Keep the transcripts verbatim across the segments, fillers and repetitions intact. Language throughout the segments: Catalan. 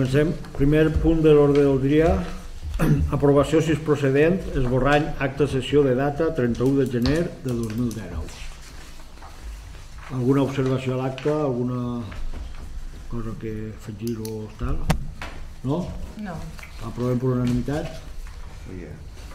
Comencem. Primer punt de l'ordre del dia. Aprovació, si és procedent, esborrany acta sessió de data trenta-u de gener de dos mil dinou. Alguna observació a l'acte? Alguna cosa que afegir o tal? No? No. Aprovem per unanimitat? Sí.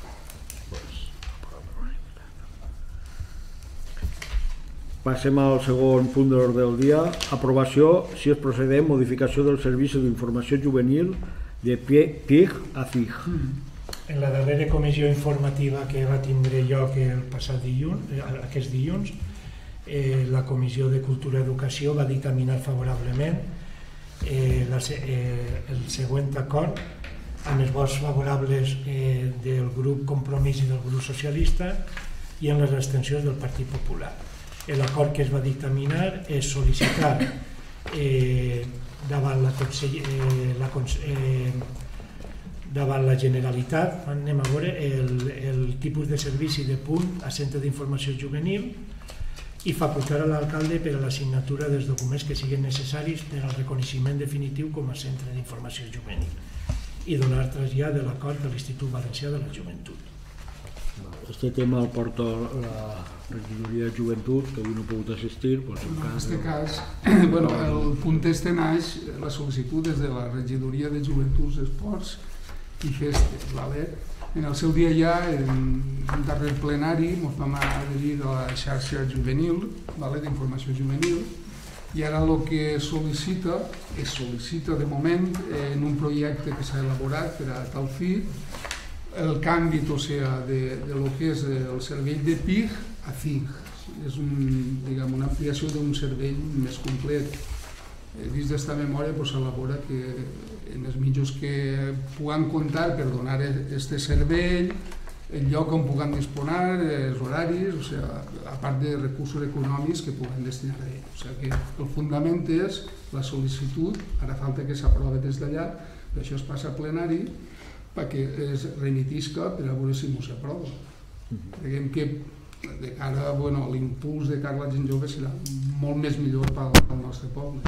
Passem al segon punt de l'ordre del dia. Aprovació, si és procedent, modificació del Servici d'Informació Juvenil de P I G a C I G. En la darrera comissió informativa que va tindre lloc el passat dilluns, aquest dilluns, eh, la Comissió de Cultura i Educació va dictaminar favorablement eh, la, eh, el següent acord amb els vots favorables eh, del grup Compromís i del grup Socialista i amb les abstencions del Partit Popular. L'acord que es va dictaminar és sol·licitar eh, davant la, eh, la, eh, davant la Generalitat, anem a veure el, el tipus de servici de punt a centre d'informació juvenil i facultar a l'alcalde per a la signatura dels documents que siguin necessaris per al reconeixement definitiu com a centre d'informació juvenil i donar trasllat de l'acord de l'Institut Valencià de la Joventut. Este tema el porta la regidoria de Joventut, que avui no ha pogut assistir. Pues en en aquest cas, bueno, el punt este naix, la sol·licitud des de la regidoria de Joventuts, Esports i Festes. Vale? En el seu dia ja, en un darrer plenari, ens vam adherir a la xarxa juvenil, vale? D'informació juvenil, i ara el que sol·licita, es sol·licita de moment en un projecte que s'ha elaborat per a tal fi, el canvi, o sea, de, de lo que és el servei de P I G a C I G. És un, diguem, una ampliació d'un servei més complet. Dins d'esta memòria s'elabora que en els mitjans que puguen comptar per donar aquest servei, el lloc on puguen disposar, els horaris, o sea, a part de recursos econòmics que puguen destinar a ell. O sigui que el fundament és la sol·licitud, ara falta que s'aprova des d'allà, però això es passa a plenari, perquè es remitisca per a veure si no s'aprova. Creiem que de cara a l'impuls de cara a la gent jove serà molt més millor pel nostre poble.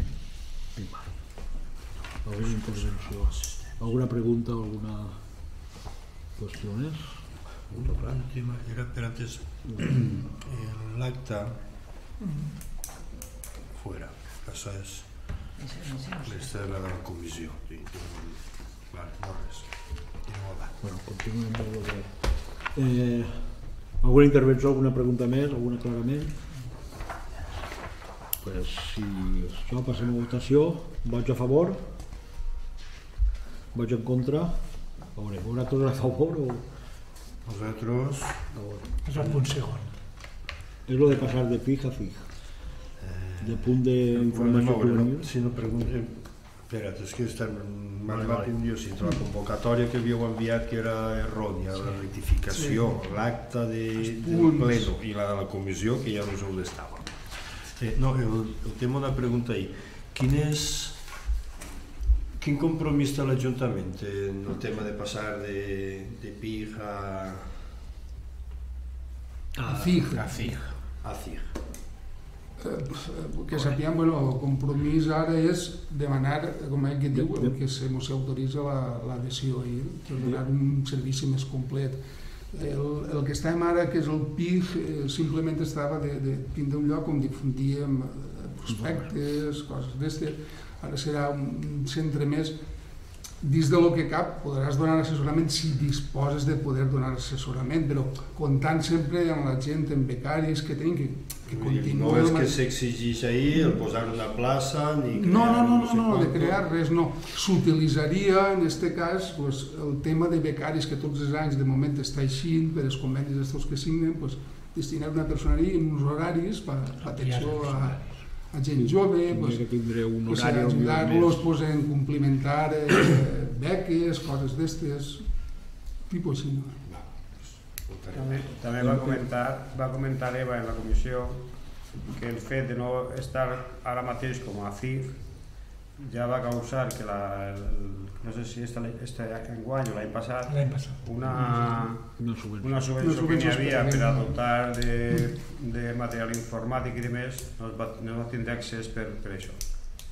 Alguna intervenció? Alguna pregunta o alguna qüestió més? Era per antes l'acte fuera, això és l'esta de la comissió. No res. Bueno, continuem amb el que... Eh, alguna intervenció, alguna pregunta més, algun aclarament? Pues, si això, passem a votació. Vots a favor? Vots en contra? A veure, vosaltres a favor o...? Nosaltres... És el punt segon. És el de passar de P I G a C I G. De punt d'informació juvenil. Si no preguntem... Espera't, és que m'ha arribat un dia la convocatòria que havíeu enviat que era errònia, la rectificació, l'acte del pleno i la de la comissió que ja no sé on estava. No, el tema una pregunta ahí. Quin és... Quin compromís té l'Ajuntament en el tema de passar de P I G a... A C I G. A C I G. A C I G. Que sapiguem, el compromís ara és demanar, com ell que diu, que se mos autoritza l'adhesió i donar un servici més complet. El que estàvem ara, que és el P I G, simplement estava de tindre un lloc on difundíem prospectes, coses d'estes. Ara serà un centre més. Dins del que cap podràs donar assessorament si disposes de poder donar assessorament, però comptant sempre amb la gent, amb becaris que tenim, que continuï... No és que s'exigeix ahir el posar una plaça ni crear... No, no, no, no, de crear res no. S'utilitzaria, en aquest cas, el tema de becaris que tots els anys de moment està eixint per els convenis d'estos que signen, destinar una personeria en uns horaris per atenció a... a gent jove, ajudar-los en complementar beques, coses d'estes, tipus així. També va comentar, va comentar Eva en la comissió que el fet de no estar ara mateix com a C I G ja va causar que la, no sé si este, este enguany o l'any passat, una, una subvenció que hi havia per a dotar de, de material informàtic i demés no es va, no va tindre accés per, per això.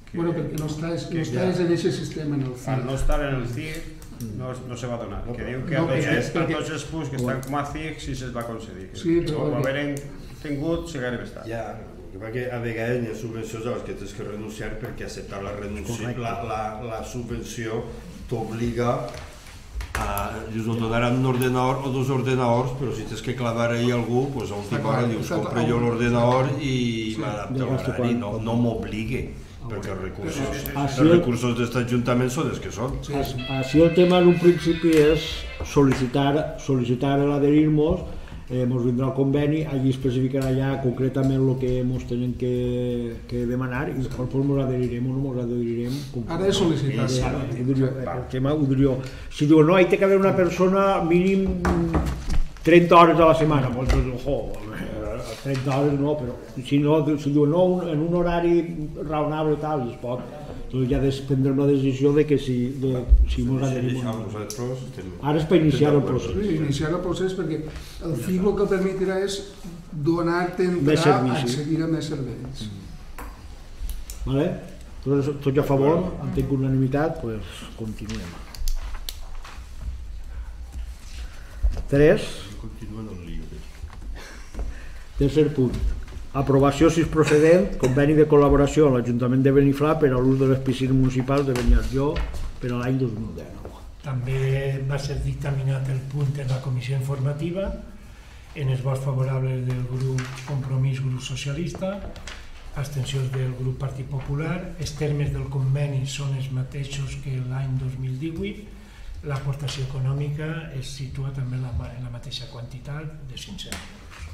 Bueno, perquè no estàs en aquest sistema, en el C I R. Al no estar en el C I R no, no se va donar, que diu que a vegades a tots els punts que estan com a C I R sí se'ls va concedir, que ho haver tingut si gairebé està. Ja, perquè a vegades hi ha subvencions a les que tens que renunciar perquè acceptar la renúncia, la, la, la subvenció t'obliga a... Dius, no donaran un ordenador o dos ordenadors, però si tens que clavar ahí algú, doncs a última hora dius, compro jo l'ordenador i m'adapto a l'horari, no, no m'obligue, perquè els recursos, els recursos d'aquest ajuntament són els que són. Així el tema en un principi és sol·licitar, sol·licitar l'adherir-nos, eh, ens vindrà el conveni, allí especificarà ja concretament el que ens tenen que, que demanar i després ens adherirem o no ens adherirem. Ara és sol·licitar. El tema ho diria. Si diu no, hi té que haver una persona mínim trenta hores a la setmana, doncs, ojo, trenta hores no, però si no, si diu no, en un horari raonable tal, es pot. Doncs ja prendrem la decisió de que si, de, si ens adherim o no. Ara és per iniciar el procés. Sí, iniciar el procés perquè el C I R el que permetirà és donar-te entrar a accedir a més serveis. Vale? Tots, tots a favor, entenc unanimitat, doncs continuem. Tres. Tercer punt. Aprovació, si és procedent, conveni de col·laboració amb l'Ajuntament de Beniflà per a l'ús de les piscines municipals de Beniarjó per a l'any dos mil deu. També va ser dictaminat el punt en la comissió informativa, en els vots favorables del grup Compromís, grup socialista, abstencions del grup Partit Popular, els termes del conveni són els mateixos que l'any dos mil divuit, l'aportació econòmica es situa també en la mateixa quantitat de cinc-cents euros.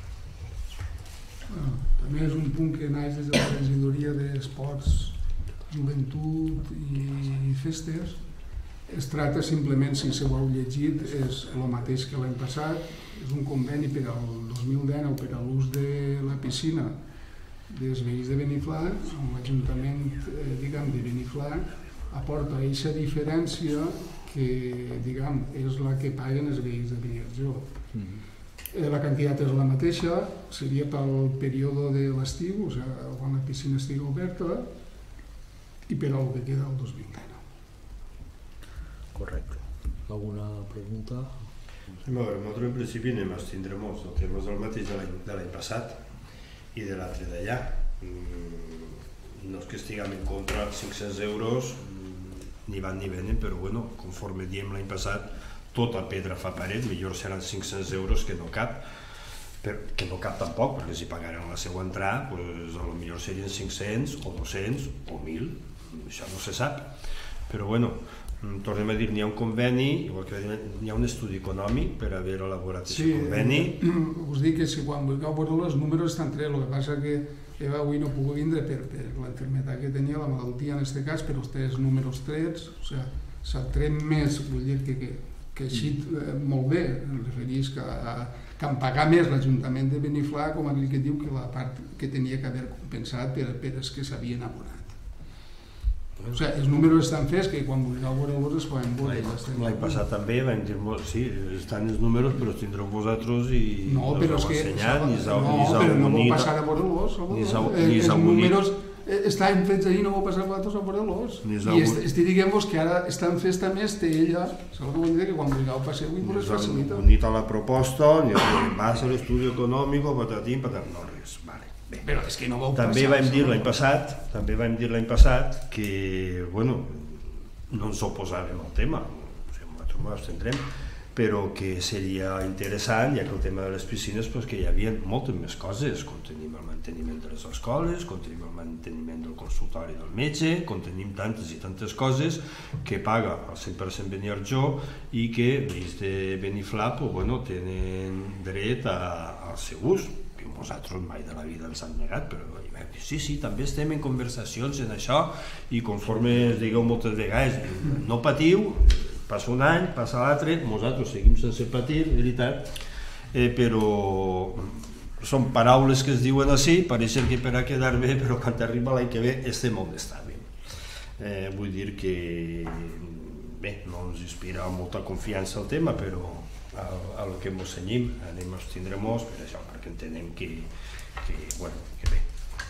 També és un punt que naix des de la regidoria d'Esports, Joventut i Festes. Es tracta simplement, si se ho heu llegit, és el mateix que l'any passat. És un conveni per al dos mil dinou per a l'ús de la piscina dels veïns de Beniflà, on l'Ajuntament diguem, de Beniflà aporta aquesta diferència que diguem, és la que paguen els veïns de Beniarjó. La quantitat és la mateixa, seria pel període de l'estiu, o sigui, quan la piscina estigui oberta, i per al que queda el dos mil dinou. Correcte. Alguna pregunta? Nosaltres en principi anem a estendre molts, el tema és el mateix de l'any passat i de l'altre d'allà. No és que estiguem en contra dels cinc-cents euros, ni van ni venen, però bueno, conforme diem l'any passat, tota pedra fa paret, millor seran cinc-cents euros que no cap, que no cap tampoc, perquè si pagaran la seva entrada, doncs potser serien cinc-cents o dos-cents o mil, això no se sap. Però bueno, tornem a dir, n'hi ha un conveni, igual que n'hi ha un estudi econòmic per haver elaborat aquest conveni. Sí, us dic que si quan vulgueu veure els números estan tres, el que passa que Eva avui no puc vindre per l'enfermedad que tenia, la malaltia en aquest cas, però els tres números trets, o sigui, s'altrem més, vull dir que que així molt bé, em referís que en pagar més l'Ajuntament de Beniflà, com aquell que diu que la part que tenia que haver compensat per els que s'havien abonat. O sigui, els números estan fets, que quan vulgueu veure-los es poden veure. L'any passat també vam dir, sí, estan els números, però els tindreu vosaltres i els heu ensenyat, ni s'ha unit. No, però no vau passar a veure-los. Els números estan fets ahir, no vau passar vosaltres a veure-los. I estic dient-vos que ara estan fets també este ella, s'ha de dir que quan vulgueu passeu i vos les facilita. Unit a la proposta, ni va ser l'estudi econòmic, patatín, patatín, no res, vale. Però és que no vau passar. També vam dir l'any passat, també vam dir l'any passat que, bueno, no ens oposàvem al tema, nosaltres no abstendrem, però que seria interessant, ja que el tema de les piscines, que hi havia moltes més coses, com tenim el manteniment de les escoles, com tenim el manteniment del consultori del metge, com tenim tantes i tantes coses que paga el cent per cent Beniarjó i que veïns de Beniflà tenen dret al seu ús. Nosaltres mai de la vida ens han negat, però sí, sí, també estem en conversacions en això i conforme es digueu moltes vegades, no patiu, passa un any, passa l'altre, nosaltres seguim sense patir, de veritat, però són paraules que es diuen així, pareixen que per a quedar bé, però quan arriba l'any que ve estem on estàvem. Vull dir que, bé, no ens inspira molta confiança el tema, però a lo que ens cenyim, anem a abstindre-nos per això, perquè entenem que, bueno, que bé.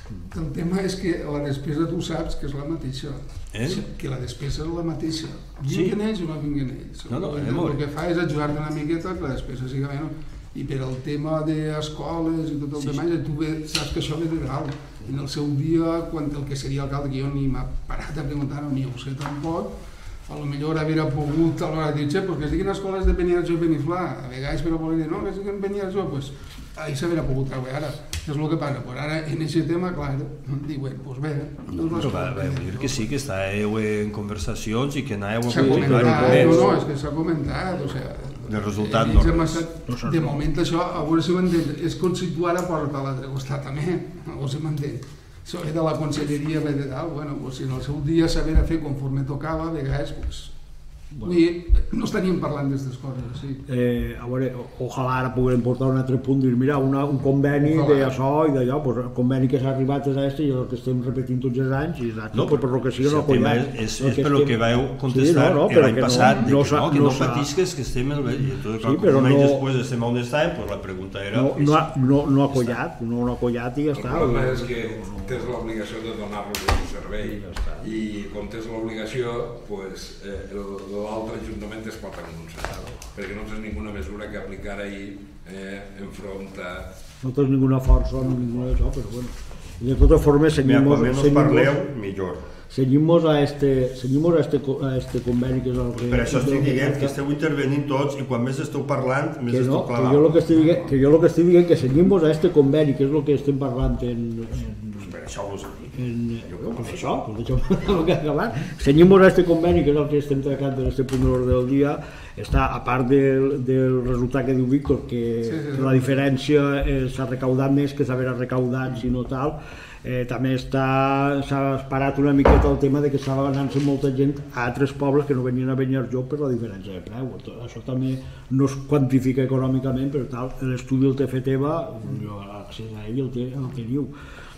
El tema és que la despesa tu saps que és la mateixa. Eh? Que la despesa és la mateixa. Sí. Vinguen ells o no vinguen ells. No, no, el, molt el bé. que fa és ajudar-te una miqueta que la despesa sigui menys. I per al tema d'escoles i tot el Sí, demás, tu ve, saps que això ve de dalt. En el seu dia, quan el que seria alcalde, que jo ni m'ha parat a preguntar, ni ho sé tampoc, a lo millor haver pogut a l'hora de dir, pues que siguin escoles de Beniarjó i Beniflà, a vegades per a voler dir, no, que siguin Beniarjó, pues ahí s'haurà pogut treure ara. És el que passa, pues ara en aquest tema, clar, diuen, pues bé, No, però va, va dir que sí, que estàveu en conversacions i que anàveu a s'ha comentat, publicar-ho no, no, més. és que s'ha comentat, o sigui, El resultat ells no hem res. estat- de moment això, a veure si ho entén, és com si tu ara portes a l'altre costat també, a veure si m'entén. Això ve de la conselleria, ve de dalt, bueno, pues, si en el seu dia s'haver fer conforme tocava, a vegades, pues, Bueno. vull dir, no estaríem parlant d'aquestes coses, sí. Eh, a veure, ojalà ara puguem portar un altre punt, dir, mira, una, un conveni Ojalà. d'això i d'allò, pues, el conveni que s'ha arribat és aquest i el que estem repetint tots els anys, i exacte, No, pues, per lo que sigui si no el tema acollat. és, és, El és que per lo estem- que vau Sí, contestar no, no, però l'any que no- passat, de no que s'ha- no, que no no s'ha- patisques, que estem en el... I entonces, clar, Sí, però un any no- després estem on estàvem, pues la pregunta era... No, pues, no, ha, no, no ha acollat, no, no ha acollat i ja El està. problema és que tens l'obligació de donar-los un servei i com tens l'obligació, pues, eh, el- l'altre ajuntament es pot anunciar perquè no tens ninguna mesura que aplicar ahir eh, enfront a... No tens ninguna força ni ninguna d'això, però bueno. I de totes formes, Mira, seguimos, quan menys seguimos, parleu, millor. seguimos a este, seguimos a este, co- a este conveni que és el que... Per això estic dient que esteu intervenint tots i quan més esteu parlant, més que no, esteu que clavant. jo lo que estic dient, que jo lo que estic dient que seguimos a este conveni, que és el que estem parlant en, en, Per això vos dic. en, pues això, pues deixa'm acabar. Seguimos a este conveni, que és el que estem tractant en este punt de l'ordre del dia, està, a part del, del resultat que diu Víctor, que Sí, sí, sí. la diferència eh, s'ha recaudat més que s'haver recaudat, si no tal, eh, també està, s'ha esperat una miqueta el tema de que s'ha anant molta gent a altres pobles que no venien a Beniarjó per la diferència de preu. Tot això també no es quantifica econòmicament, però tal, l'estudi el té fet Eva, jo accés a ell el, té, el teniu,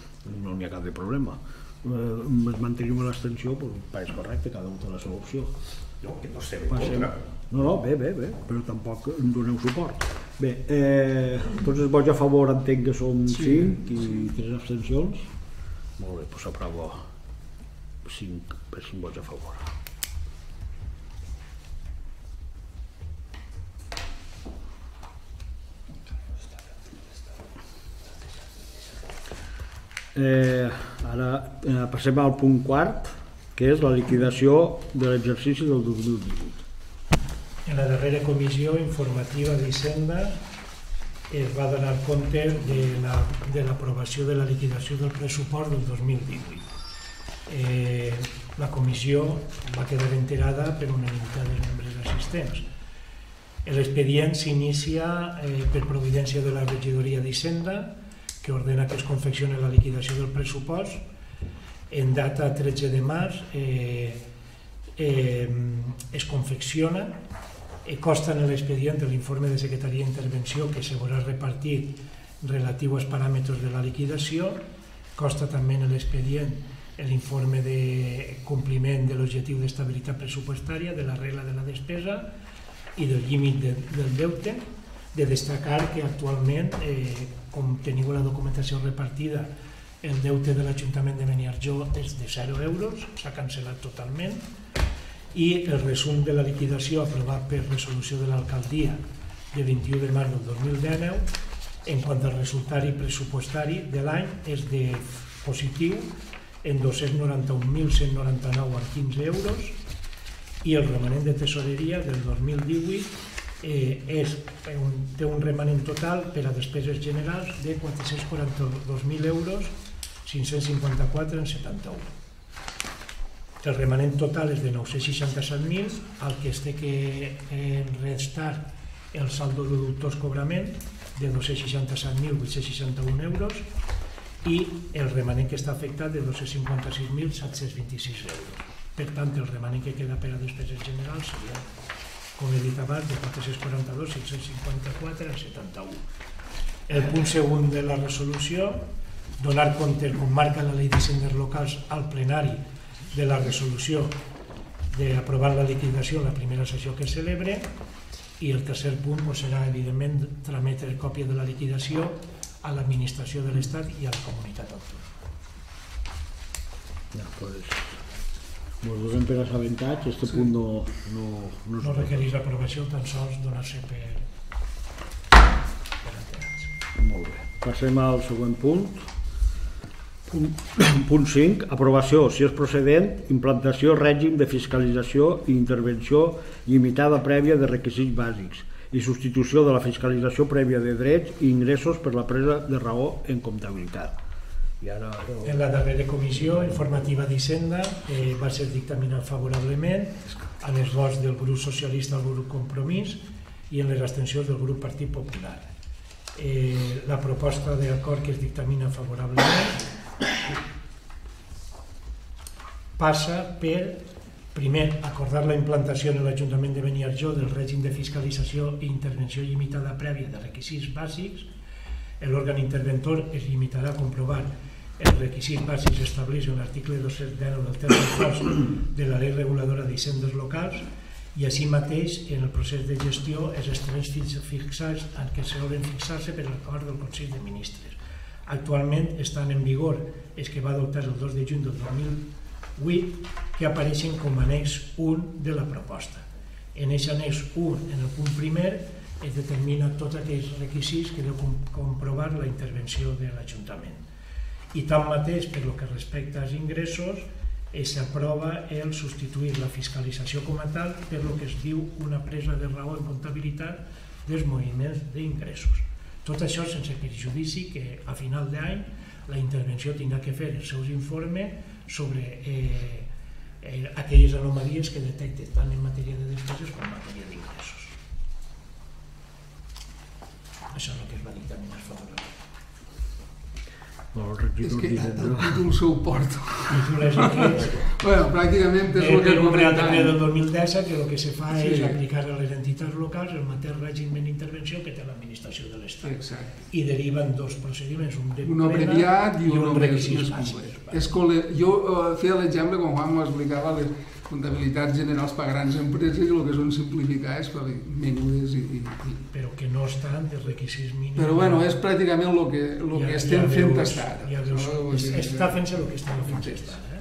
no n'hi ha cap de problema. Eh, es mantenim l'extensió, doncs, pareix correcte, cada un té la seva opció. No, que no estem en Passem. contra. No, no, bé, bé, bé, però tampoc em doneu suport. Bé, eh, tots els vots a favor entenc que són cinc i tres abstencions. Molt bé, doncs s'aprova cinc per cinc vots a favor. Eh, ara eh, passem al punt quart, que és la liquidació de l'exercici del dos mil divuit. En la darrera comissió informativa d'Hisenda es va donar compte de la, de l'aprovació de la liquidació del pressupost del dos mil divuit. Eh, la comissió va quedar enterada per unanimitat dels membres assistents. L'expedient s'inicia eh, per providència de la regidoria d'Hisenda, que ordena que es confeccioni la liquidació del pressupost. En data tretze de març eh, eh, es confecciona, eh, consta en l'expedient de l'informe de Secretaria d'Intervenció que se veurà repartit relatiu als paràmetres de la liquidació, consta també en l'expedient l'informe de compliment de l'objectiu d'estabilitat pressupostària, de la regla de la despesa i del límit de, del deute, de destacar que actualment, eh, com teniu la documentació repartida, el deute de l'Ajuntament de Beniarjó és de zero euros, s'ha cancel·lat totalment, i el resum de la liquidació aprovat per resolució de l'alcaldia de vint-i-u de març del dos mil dinou, en quant al resultat pressupostari de l'any, és de positiu en dos-cents noranta-un mil cent noranta-nou coma quinze euros, i el remanent de tesoreria del dos mil divuit eh, és, un, té un remanent total per a despeses generals de quatre-cents quaranta-dos mil euros cinc-cents cinquanta-quatre coma setanta-u. El remanent total és de nou-cents seixanta-set mil, al que es té que eh, restar el saldo de deductors cobrament de dos-cents seixanta-set mil vuit-cents seixanta-un euros i el remanent que està afectat de dos-cents cinquanta-sis mil set-cents vint-i-sis euros. Per tant, el remanent que queda per a despeses generals seria, com he dit abans, de quatre-cents quaranta-dos mil cinc-cents cinquanta-quatre coma setanta-u. El punt segon de la resolució, donar compte, com marca la llei d'hisendes locals, al plenari de la resolució d'aprovar la liquidació en la primera sessió que es celebre, i el tercer punt doncs, serà, evidentment, trametre còpia de la liquidació a l'administració de l'Estat i a la comunitat autònoma. Ens donem per assabentats, aquest punt no... No requereix aprovació, tan sols donar-se per enterats. Molt bé. Passem al següent punt. Punt cinc. Aprovació, si és procedent, implantació, règim de fiscalització i intervenció limitada prèvia de requisits bàsics i substitució de la fiscalització prèvia de drets i ingressos per la presa de raó en comptabilitat. I ara... En la darrera comissió informativa d'Hisenda eh, va ser dictaminat favorablement a les vots del grup socialista, el grup Compromís i en les abstencions del grup Partit Popular. Eh, la proposta d'acord que es dictamina favorablement passa per, primer, acordar la implantació en l'Ajuntament de Beniarjó del règim de fiscalització i intervenció limitada prèvia de requisits bàsics. L'òrgan interventor es limitarà a comprovar els requisits bàsics establerts en l'article dos-cents deu del terç dos de la Llei Reguladora d'Hisendes Locals i així mateix en el procés de gestió els extrems fixats en què s'hauran de fixar-se per l'acord del Consell de Ministres. Actualment estan en vigor els que va adoptar el dos de juny del dos mil vuit que apareixen com a annex un de la proposta. En aquest annex un, en el punt primer, es determina tots aquells requisits que deu comprovar la intervenció de l'Ajuntament. I tanmateix, per el que respecta als ingressos, s'aprova el substituir la fiscalització com a tal per el que es diu una presa de raó en comptabilitat dels moviments d'ingressos. Tot això sense perjudici que a final d'any la intervenció tindrà que fer els seus informes sobre eh, eh, aquelles anomalies que detecte tant en matèria de despeses com en matèria d'ingressos. Això és el que es va dictaminar favorablement. És que el títol s'ho porto. El títol és aquest. Bueno, pràcticament és el que el Real Decret comentàvem. del dos mil disset que el que se fa Sí. és aplicar a les entitats locals el mateix règim d'intervenció que té l'administració de l'Estat. Exacte. I deriven dos procediments, un de Un abreviat i un més, requisits més bàsics. complet. És col·le... Jo eh, feia l'exemple, com Juan m'ho explicava, les comptabilitats generals per grans empreses i el que són simplificades per menudes i, i, i... Però que no estan dels requisits mínims. Però bueno, és pràcticament el que, el que Ja- estem ja fent veus- estar. ja veus, No? es- Està fent-se el que està fent estar. Eh?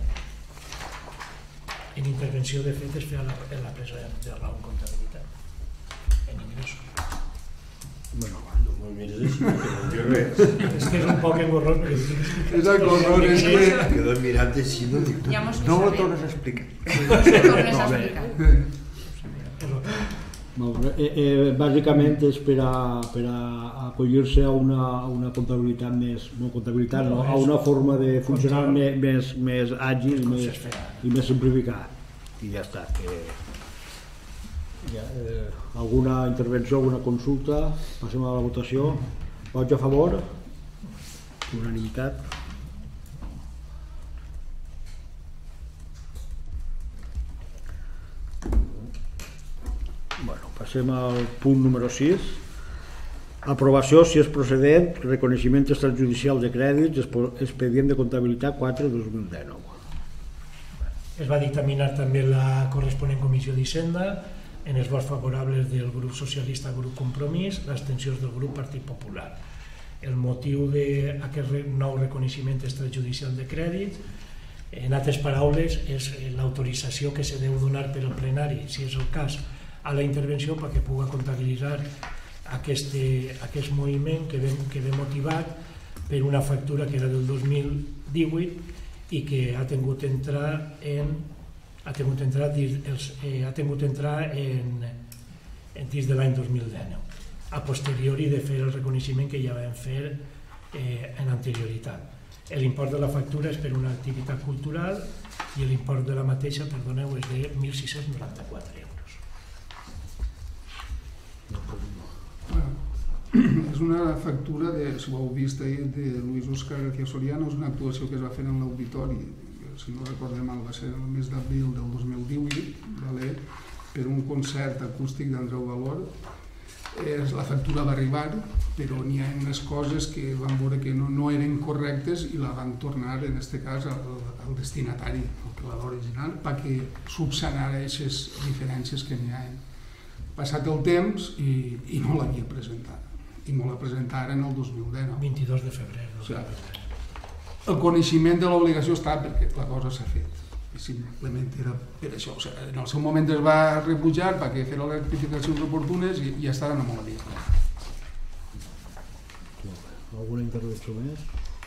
En intervenció, de fet, es feia la, en la presa de raó en comptabilitat, en ingressos. Bueno, No em mires així, que no dic res. És que és un poc engorrós perquè estic explicant. És engorrós, és que... Quedo mirant així, no dic, Ja mos ho no ho sabem. tornes a explicar. No s'ho tornes a explicar. És el que- molt bé. Eh, eh, bàsicament és per a, per a acollir-se a una, a una comptabilitat més, no comptabilitat, no, a una forma de funcionar més, més, més àgil i més, i més simplificada. I ja està. Que, ja, eh, alguna intervenció, alguna consulta? Passem a la votació. Vots a favor? Unanimitat. Bueno, passem al punt número sis. Aprovació, si és procedent, reconeixement extrajudicial de crèdits, expo- expedient de comptabilitat quatre dos mil dinou. Es va dictaminar també la corresponent comissió d'Hisenda en els vots favorables del grup socialista, grup Compromís, les abstencions del grup Partit Popular. El motiu d'aquest re- nou reconeixement extrajudicial de crèdits, en altres paraules, és l'autorització que se deu donar per al plenari, si és el cas, a la intervenció perquè pugui comptabilitzar aquest, aquest moviment que ve, que ve motivat per una factura que era del dos mil divuit i que ha tingut entrar en ha tingut entrar dins, els, eh, ha tingut entrar en, en dins de l'any dos mil dinou, a posteriori de fer el reconeixement que ja vam fer eh, en anterioritat. L'import de la factura és per una activitat cultural i l'import de la mateixa, perdoneu, és de mil sis-cents noranta-quatre euros. Bueno, és una factura, de, si ho heu vist ahir, de Luis Oscar García Soriano, és una actuació que es va fer en l'auditori, si no recordem mal, va ser el mes d'abril del dos mil divuit, vale? Per un concert acústic d'Andreu Valor. Eh, la factura va arribar, però n'hi ha unes coses que van veure que no, no eren correctes i la van tornar, en aquest cas, al, al destinatari, al clavador original, perquè subsanara aquestes diferències que n'hi ha. Passat el temps i, i no l'havia presentat, i no la presentaren el dos mil dinou. vint-i-dos de febrer. O sigui, el coneixement de l'obligació està perquè la cosa s'ha fet. I simplement era per això. O sigui, en el seu moment es va rebutjar perquè fer les rectificacions oportunes i ja estaven amb la dia. Alguna intervenció més?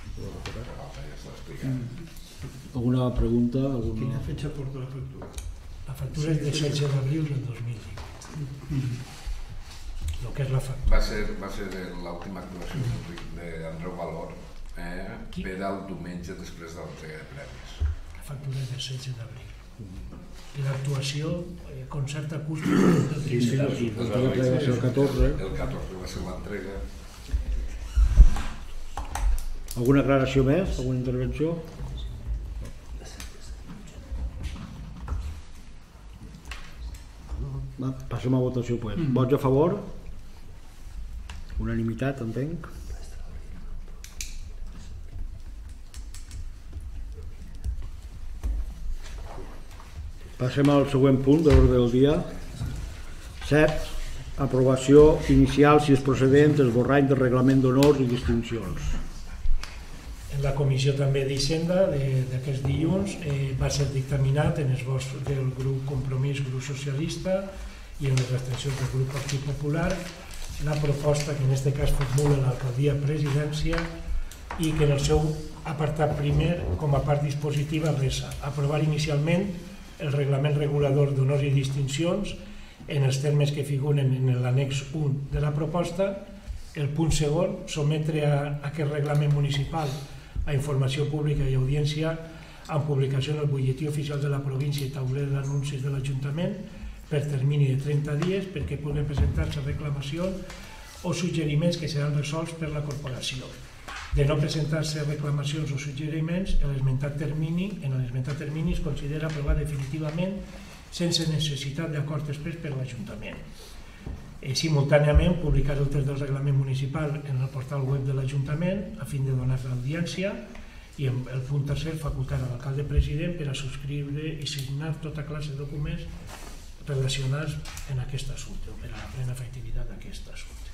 Alguna pregunta? Alguna... Quina fecha porta la factura? La factura és de setze d'abril del dos mil divuit. Lo que és la factura. Va ser, va ser l'última actuació d'Andreu Valor eh, per al diumenge després de l'entrega de premis. La factura és de setze d'abril. I l'actuació, eh, concert acústic del tretze d'abril. El catorze. El catorze va ser l'entrega. Alguna aclaració més? Alguna intervenció? Va, passem a votació, pues. Mm. Vots a favor? Unanimitat, entenc. Passem al següent punt de l'ordre del dia. set. Aprovació inicial, si és procedent, esborrany del reglament d'honors i distincions. En la comissió també d'Hisenda d'aquest dilluns eh, va ser dictaminat en els vots del grup Compromís, grup socialista i en les abstencions del grup Partit Popular la proposta que en aquest cas formula l'alcaldia presidència i que en el seu apartat primer com a part dispositiva resa aprovar inicialment el reglament regulador d'honors i distincions en els termes que figuren en l'annex u de la proposta. El punt segon, sometre a aquest reglament municipal a informació pública i audiència amb publicació en el butlletí oficial de la província i tauler d'anuncis de l'Ajuntament per termini de trenta dies perquè puguen presentar-se reclamacions o suggeriments que seran resolts per la corporació. De no presentar-se reclamacions o suggeriments, en l'esmentat termini, en l'esmentat termini es considera aprovat definitivament sense necessitat d'acord exprés per l'Ajuntament. Eh, simultàniament publicar el text del reglament municipal en el portal web de l'Ajuntament a fin de donar l'audiència i el punt tercer facultar a l'alcalde president per a subscriure i signar tota classe de documents relacionats en aquest assumpte o per a la plena efectivitat d'aquest assumpte.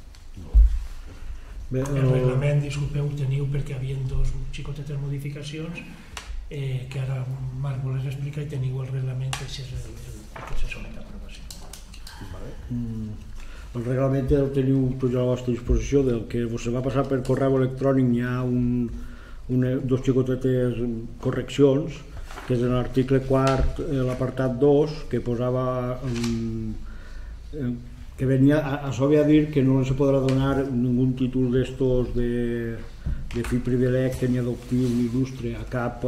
Bé, el reglament, disculpeu, ho teniu perquè hi havia dos xicotetes modificacions eh, que ara Marc voles explicar i teniu el reglament que és el, el, que se somet a aprovació. Vale. Mm. El reglament el teniu tots a la vostra disposició. Del que us va passar per correu electrònic hi ha un, una, dos xicotetes correccions, que és en l'article quart, l'apartat dos, que posava um, eh, que venia a, a sobre a dir que no se podrà donar ningun títol d'estos de, de fill privilegiat ni adoptiu ni il·lustre a cap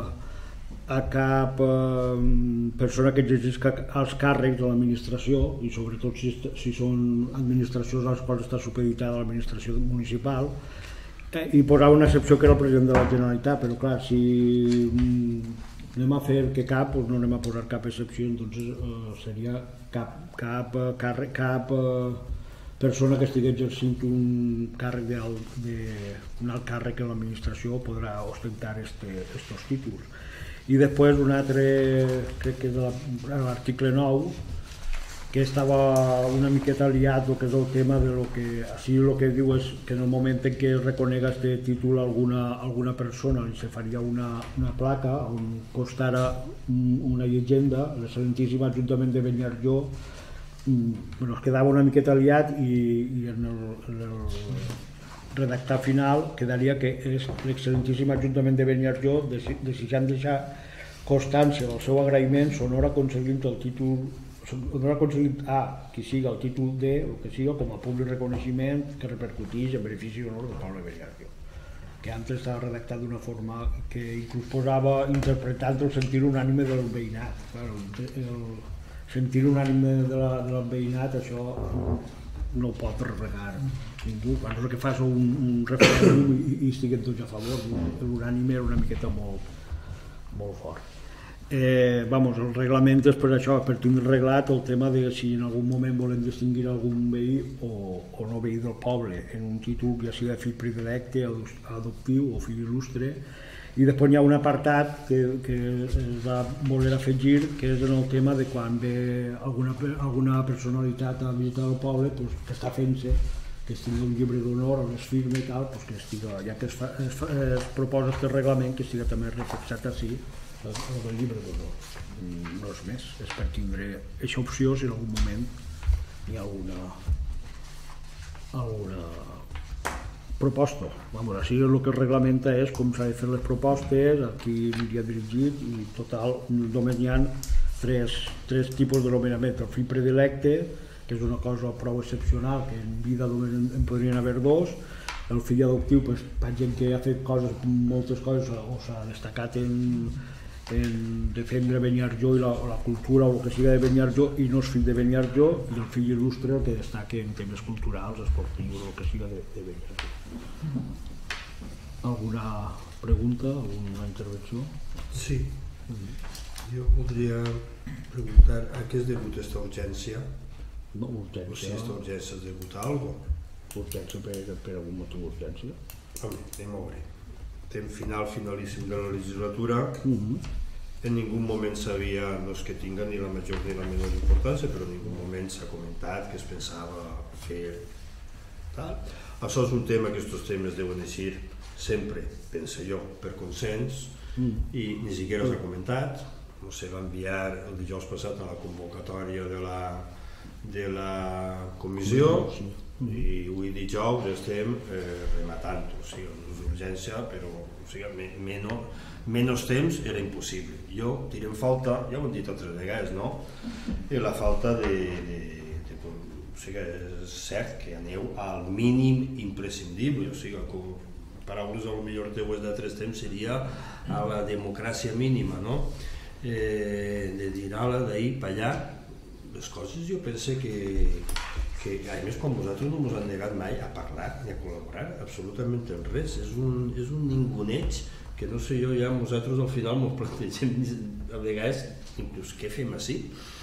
a cap um, persona que exercisca els càrrecs de l'administració i sobretot si, si són administracions a les quals està supeditada l'administració municipal eh, i posava una excepció que era el president de la Generalitat, però clar, si um, anem a fer que cap, doncs no anem a posar cap excepció, doncs eh, seria cap, cap, càrrec, cap eh, persona que estigui exercint un càrrec de, de, un alt càrrec en l'administració podrà ostentar estos este, títols. I després un altre, crec que és l'article nou, que estava una miqueta liat el que és el tema de lo que, així el que diu és que en el moment en què es reconega aquest títol a alguna, alguna persona li se faria una, una placa on constara una llegenda, l'excel·lentíssim Ajuntament de Beniarjó. Bueno, es quedava una miqueta liat i, i en, el, en el redactat final quedaria que és l'excel·lentíssim Ajuntament de Beniarjó desitjant deixar constància del seu agraïment sonor aconseguint el títol no ha aconseguit a qui siga el títol de el que siga com a públic reconeixement que repercuteix en benefici i honor del poble de Beniarjó, que antes estava redactat d'una forma que inclús posava interpretant el sentir unànime del veïnat. Claro, el sentir unànime de la, del veïnat, això no ho pot regar ningú, quan no és que fas un, un referèndum i, i estiguen tots a favor. L'unànime era una miqueta molt, molt fort. Eh, vamos, el reglament és per això, per tindre reglat el tema de si en algun moment volem distingir algun veí o, o no veí del poble en un títol ja sigui de fill privilegiat, adoptiu o fill il·lustre. I després hi ha un apartat que, que es va voler afegir, que és en el tema de quan ve alguna, alguna personalitat a visitar el poble, pues, que està fent-se que estigui un llibre d'honor on es firma i tal, pues que estiga, ja que es, fa, es, fa, es proposa aquest reglament, que estiga també reflexat així el, el llibre d'honor. No és més, és per tindre aquesta opció si en algun moment hi ha alguna alguna proposta. Vamos, així el que es reglamenta és com s'ha de fer les propostes, a qui aniria dirigit, i total, només hi ha tres, tres tipus de nomenament. El fill predilecte, que és una cosa prou excepcional, que en vida només en podrien haver dos. El fill adoptiu, pues, per gent que ha fet coses, moltes coses, o s'ha destacat en, en defendre Beniarjó i la, la cultura o el que siga de Beniarjó i no és fill de Beniarjó, i el fill il·lustre el que destaca en temes culturals, esportius o el que siga de, de Beniarjó. Alguna pregunta, alguna intervenció? Sí. Jo voldria preguntar a què és degut aquesta urgència? No, urgència. O sigui, aquesta urgència és degut a alguna cosa? Urgència per, per algun motiu d'urgència? Home, anem a veure. Estem final, finalíssim de la legislatura. Uh-huh. En ningú moment sabia, no és que tinga ni la major ni la menor importància, però en ningú moment s'ha comentat que es pensava fer tal. Això és un tema que aquests temes deuen eixir sempre, penso jo, per consens, mm. i ni siquiera s'ha comentat. No sé, va enviar el dijous passat a la convocatòria de la de la comissió i avui dijous estem eh, rematant, o sigui, no és urgència, però o sigui, menys, menys temps era impossible. Jo tirem falta, ja ho hem dit altres vegades, no? I la falta de, de, de o sigui, és cert que aneu al mínim imprescindible, o sigui, com paraules a lo millor teues d'altres temps seria a la democràcia mínima, no? Eh, de dir-la d'ahir per allà, les coses jo penso que, que a més quan vosaltres no ens han negat mai a parlar ni a col·laborar absolutament en res, és un, és un ninguneig que no sé jo, ja nosaltres al final ens plantegem a vegades inclús què fem així.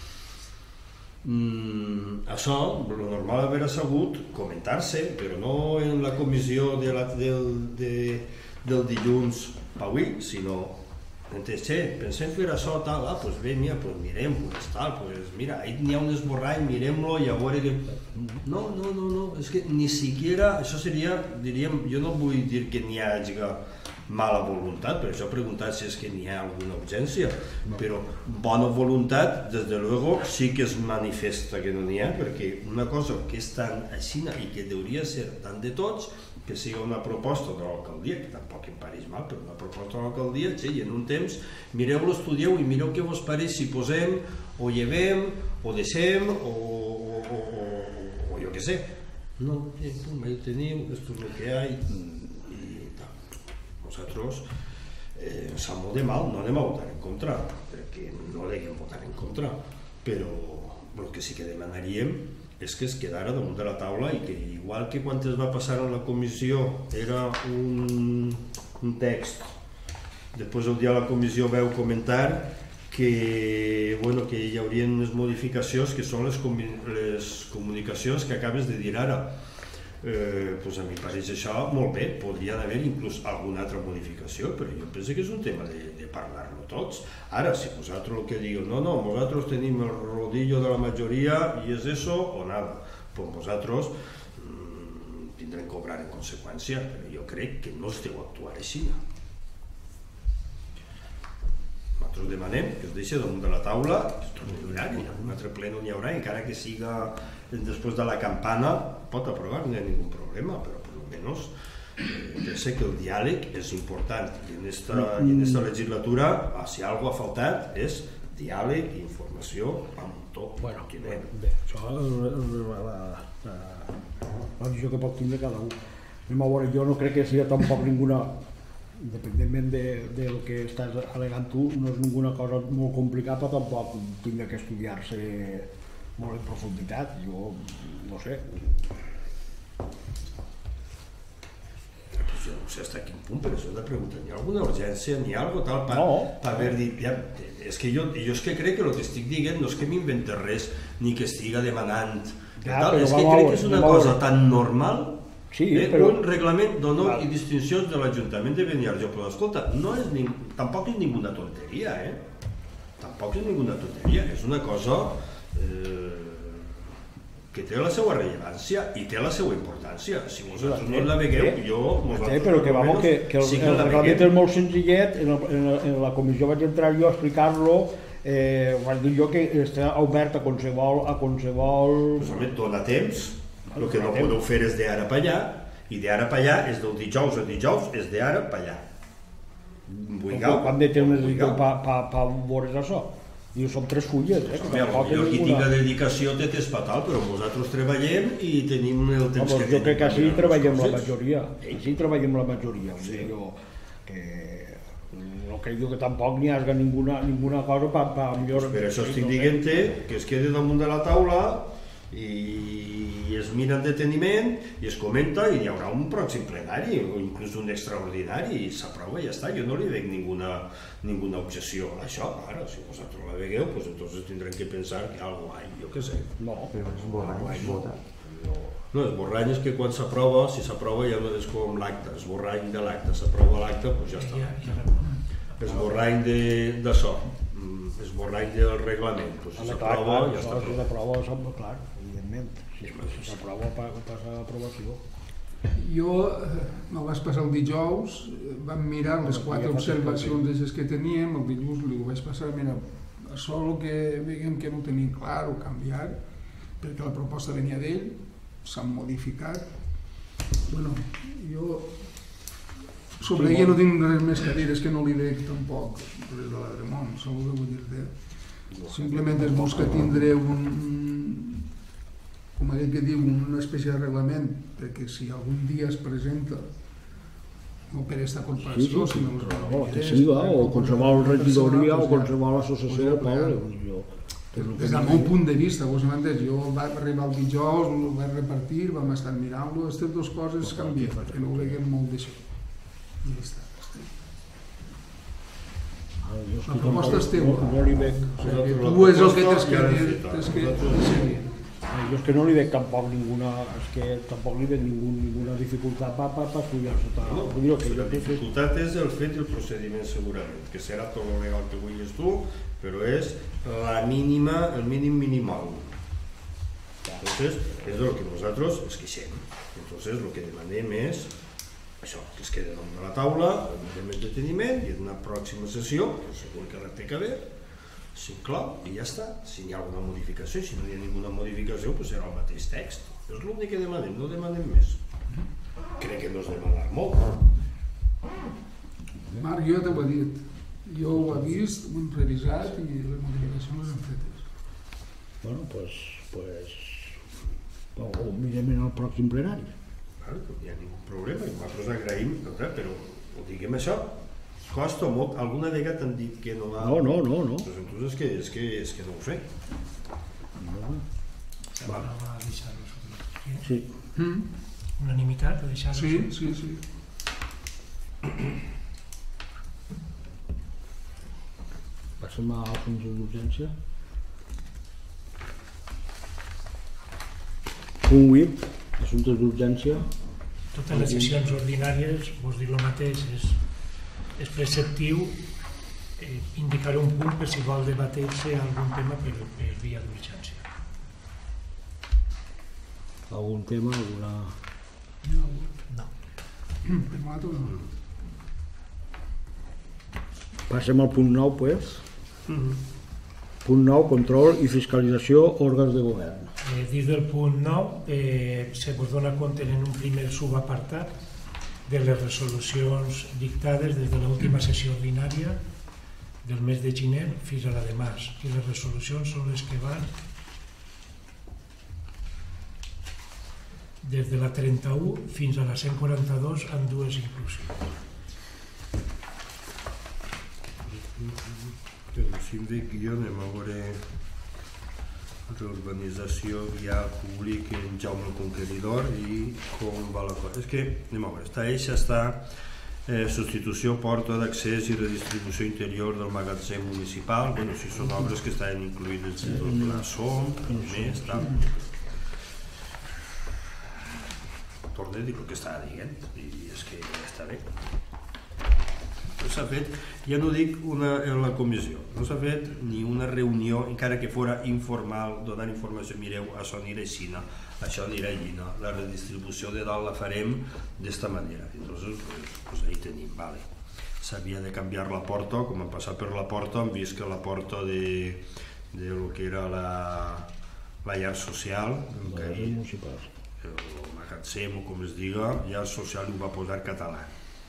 Mm, això, el normal haver sabut comentar-se, però no en la comissió de la, del, de, del dilluns per avui, sinó entès, che, pensem fer això, tal, ah, doncs bé, mira, doncs mirem, pues tal, pues mira, ahí n'hi ha un esborrany, mirem-lo i a veure que... No, no, no, no, és que ni siquiera, això seria, diríem, jo no vull dir que n'hi hagi mala voluntat, per això he preguntat si és que n'hi ha alguna urgència, però bona voluntat, des de luego, sí que es manifesta que no n'hi ha, perquè una cosa que és tan així i que hauria ser tant de tots, que sigui una proposta de l'alcaldia, que tampoc em pareix mal, però una proposta de l'alcaldia, sí, i en un temps mireu-lo, estudieu i mireu què vos pareix si posem, o llevem, o deixem, o, o, o, o, o jo què sé. No, eh, ho teniu, esto és el que hi ha, i, i tal. Nosaltres eh, ens sap molt de mal, no anem a votar en contra, perquè no l'anem a votar en contra, però el que sí que demanaríem és que es quedara damunt de la taula i que igual que quan es va passar a la comissió era un, un text, després el dia de la comissió veu comentar que, bueno, que hi haurien unes modificacions que són les, comu les comunicacions que acabes de dir ara. Eh, pues a mi pareix això molt bé, podrien haver inclús alguna altra modificació, però jo penso que és un tema de, de parlar-lo tots. Ara, si vosaltres el que diu, no, no, nosaltres tenim el rodillo de la majoria i és eso o nada, pues vosaltres mmm, tindrem que obrar en conseqüència, però jo crec que no es deu actuar així. Nosaltres demanem que es deixi damunt de la taula, que es torni a mirar, que un altre ple no n'hi haurà, encara que siga després de la campana, pot aprovar, no hi ha ningú problema, però per almenys eh, penso que el diàleg és important i en esta, i en esta legislatura, si alguna ha faltat, és diàleg i informació amb tot. Bueno, bé, això és la visió que pot tindre cada un. Anem a veure, jo no crec que sigui tampoc ninguna, independentment de, del que estàs al·legant tu, no és ninguna cosa molt complicada, però tampoc tindrà que estudiar-se molt en profunditat, jo no sé. Jo no sé fins a quin punt, però això de preguntar, hi ha alguna urgència, n'hi ha alguna tal per no. haver dit, ja, és que jo, jo és que crec que el que estic dient no és que m'invente res, ni que estiga demanant, ja, tal, és que crec que és una cosa tan normal. Sí, eh, però... un reglament d'honor i distincions de l'Ajuntament de Beniarjó, però escolta, no és ni... tampoc és ninguna tonteria, eh? Tampoc és ninguna tonteria, és una cosa eh... que té la seva rellevància i té la seva importància. Si vosaltres no la vegueu, jo... Però que, vamos, que, que el, el reglament és molt senzillet, en, el, en, la, en la comissió vaig entrar jo a explicar-lo, eh, vaig dir jo que està obert a qualsevol... A qualsevol... Pues, dona temps, el que no podeu fer és d'ara per allà, i d'ara per allà és del dijous a dijous, és d'ara per allà. Quant de temps necessiteu per veure's això? Diu, són tres fulles, eh? Jo qui tinc la dedicació té és fatal, però nosaltres treballem i tenim el temps que tenim. Jo crec que així treballem la majoria, així treballem la majoria. Que no crec que tampoc n'hi hagi ninguna cosa per millorar. Per això estic dient-te que es quedi damunt de la taula i es mira en deteniment i es comenta i hi haurà un pròxim plenari o inclús un extraordinari i s'aprova i ja està. Jo no li veig ninguna, ninguna objecció a això. Ara, si vosaltres la vegueu, pues entonces tindrem que pensar que algo hay, jo què sé. No, però és borrany, es vota. No, esborrany és que quan s'aprova, si s'aprova ja no és com l'acte, esborrany de l'acte, s'aprova l'acte, doncs ja està. Esborrany d'això, esborrany del reglament, doncs si s'aprova ja està. Si s'aprova, clar, evidentment, si s'aprova passa l'aprovació. Jo me vaig passar el dijous, vam mirar les quatre observacions d'aixes que teníem, el dilluns li ho vaig passar, mira, això el que veiem que no tenim clar o canviar, perquè la proposta venia d'ell, s'han modificat. Bueno, jo sobre ella no tinc res més que dir, és que no li dec tampoc res de l'Adremont, segur que vull dir-te. Simplement es busca tindre un, com aquell que diu, una espècie de reglament, perquè si algun dia es presenta, no per aquesta corporació, sinó els reglamentés... O qualsevol regidoria o qualsevol associació del poble. Des del meu punt de vista, vos m'entens, jo vaig arribar el dijous, ho vaig repartir, vam estar mirant-lo, aquestes dues coses canvien, perquè no ho veiem molt d'això. I ja està. La proposta és teua. No li veig... Tu és el que tens que decidir. Jo és que no li veig tampoc ninguna... És que tampoc li veig ninguna dificultat per estudiar-se. La dificultat és el fet i el procediment segurament, que serà tot el legal que vulguis tu, però és la mínima, el mínim minimal. Entonces, és el que nosaltres ens queixem. Entonces, el que demanem és això, que es quedi damunt de la taula, el més deteniment, i en una pròxima sessió, que segur que la té que haver, s'inclou i ja està. Si hi ha alguna modificació, si no hi ha ninguna modificació, doncs serà el mateix text. És l'únic que demanem, no demanem més. Crec que no és demanar molt. Marc, jo t'ho he dit. Jo ho he vist, ho hem revisat i les modificacions les hem fetes. Bueno, doncs... pues, ho mirem en el pròxim plenari. No hi ha ningú problema i nosaltres agraïm, però ho diguem això, costa molt, alguna vegada t'han dit que no va... No, no, no, no. Doncs entonces és que, és que, és que no ho sé. No. Va deixar-ho. Sí. Unanimitat, a deixar-ho. Sí, sí, sí. Passem a assumptes d'urgència. Punt vuit, assumptes d'urgència. Totes les sessions ordinàries, vos dic el mateix, és, és preceptiu eh, indicar un punt per si vol debatir-se algun tema per, per via d'urgència. Algun tema, alguna... No. Per mato no. Passem al punt nou, pues. Mm-hmm. Punt nou, control i fiscalització òrgans de govern. Eh, dins del punt nou eh, se vos dona compte en un primer subapartat de les resolucions dictades des de l'última sessió ordinària del mes de gener fins a la de març. I les resolucions són les que van des de la trenta-u fins a la cent quaranta-dos amb dues inclusions. El síndic i jo anem a veure reurbanització vial públic en Jaume el Conqueridor i com va la cosa. És que, anem a veure, està eixa, està eh, substitució, porta d'accés i redistribució interior del magatzem municipal. Bueno, si són obres que estaven incluïdes en el pla som, més, tal. Torno a dir el que estava dient i és que ja està bé. s'ha fet, ja no dic una, en la comissió, no s'ha fet ni una reunió, encara que fora informal, donant informació, mireu, això anirà així, això anirà allí, la redistribució de dalt la farem d'esta manera. Entonces, pues, pues ahí tenim, vale. S'havia de canviar la porta, com han passat per la porta, han vist que la porta de, de lo que era la, la llar social, el magatzem o com es diga, llar social ho va posar català.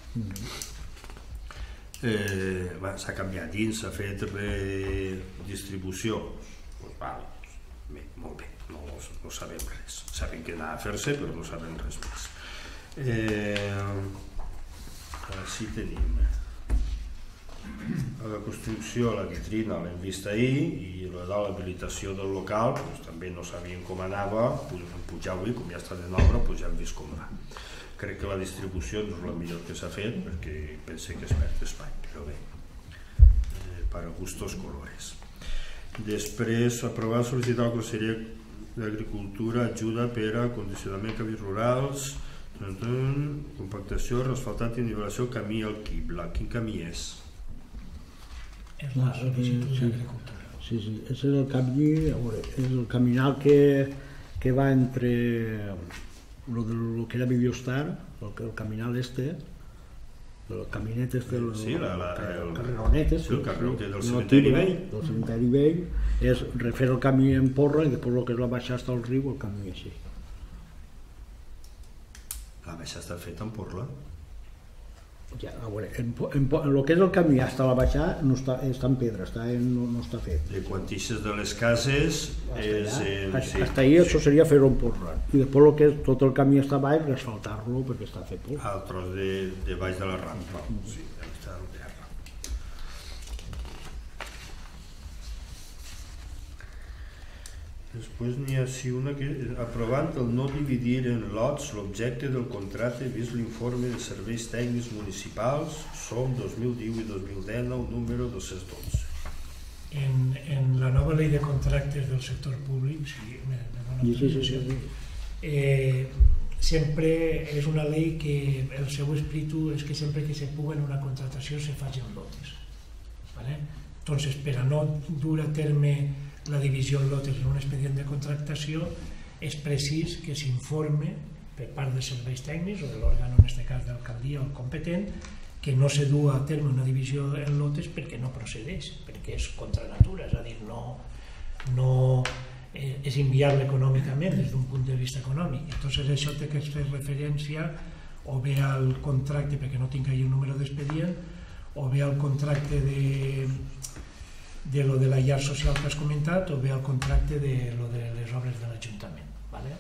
Eh, s'ha canviat dins, s'ha fet redistribució, pues vale, bé, molt bé, no, no sabem res, sabem que anava a fer-se però no sabem res més. Eh, així tenim la construcció, la vitrina l'hem vist ahir, i la de l'habilitació del local pues, també no sabíem com anava, pujar avui, com ja està en obra, pues, ja hem vist com va. Crec que la distribució no és la millor que s'ha fet, perquè pense que es perd espai, però bé, eh, per a gustos colores. Després, aprovar sol·licitar al Conseller d'Agricultura ajuda per a condicionament de camins rurals, compactació, asfaltat i nivelació, camí al Quibla. Quin camí és? És la sol·licitud d'Agricultura. Sí, sí, és el camí, és el caminal que, que va entre lo de lo que era Biostar, el, el caminal este, el caminet este, el, sí, la, la, el, el carreronet este, sí, el carreró que del no, cementeri vell. Del cementeri vell, és refer el camí en porra i després el que és la baixada hasta el riu, el camí així. La baixada està feta en porla? Ja, a veure, en, en, en el que és el camí hasta la baixada no està, està en pedra, està en, no, no està fet. De quan ixes de les cases és... En, sí, hasta ahí això seria fer-ho en porra. I després el que és tot el camí està baix, asfaltar-lo perquè està fet por. Al tros de, de baix de la rampa. Sí, està en terra. Després n'hi ha sí una que aprovant el no dividir en lots l'objecte del contracte vist l'informe de serveis tècnics municipals som dos mil divuit i dos mil dinou número dos-cents dotze. En, en la nova llei de contractes del sector públic, sí, me, me sí, sí, sí, sí. Eh, sempre és una llei que el seu espíritu és que sempre que se puga en una contratació se faci en lotes. ¿Vale? Entonces, per a no dur a terme la divisió en lotes en un expedient de contractació és precís que s'informe per part de serveis tècnics o de l'òrgan, en aquest cas d'alcaldia o competent, que no se du a terme una divisió en lotes perquè no procedeix, perquè és contra natura, és a dir, no, no eh, és inviable econòmicament des d'un punt de vista econòmic. Entonces això té que fer referència o bé al contracte, perquè no tinc ahí un número d'expedient, o bé al contracte de de lo de la llar social que has comentat o bé al contracte de lo de les obres de l'Ajuntament. ¿Vale?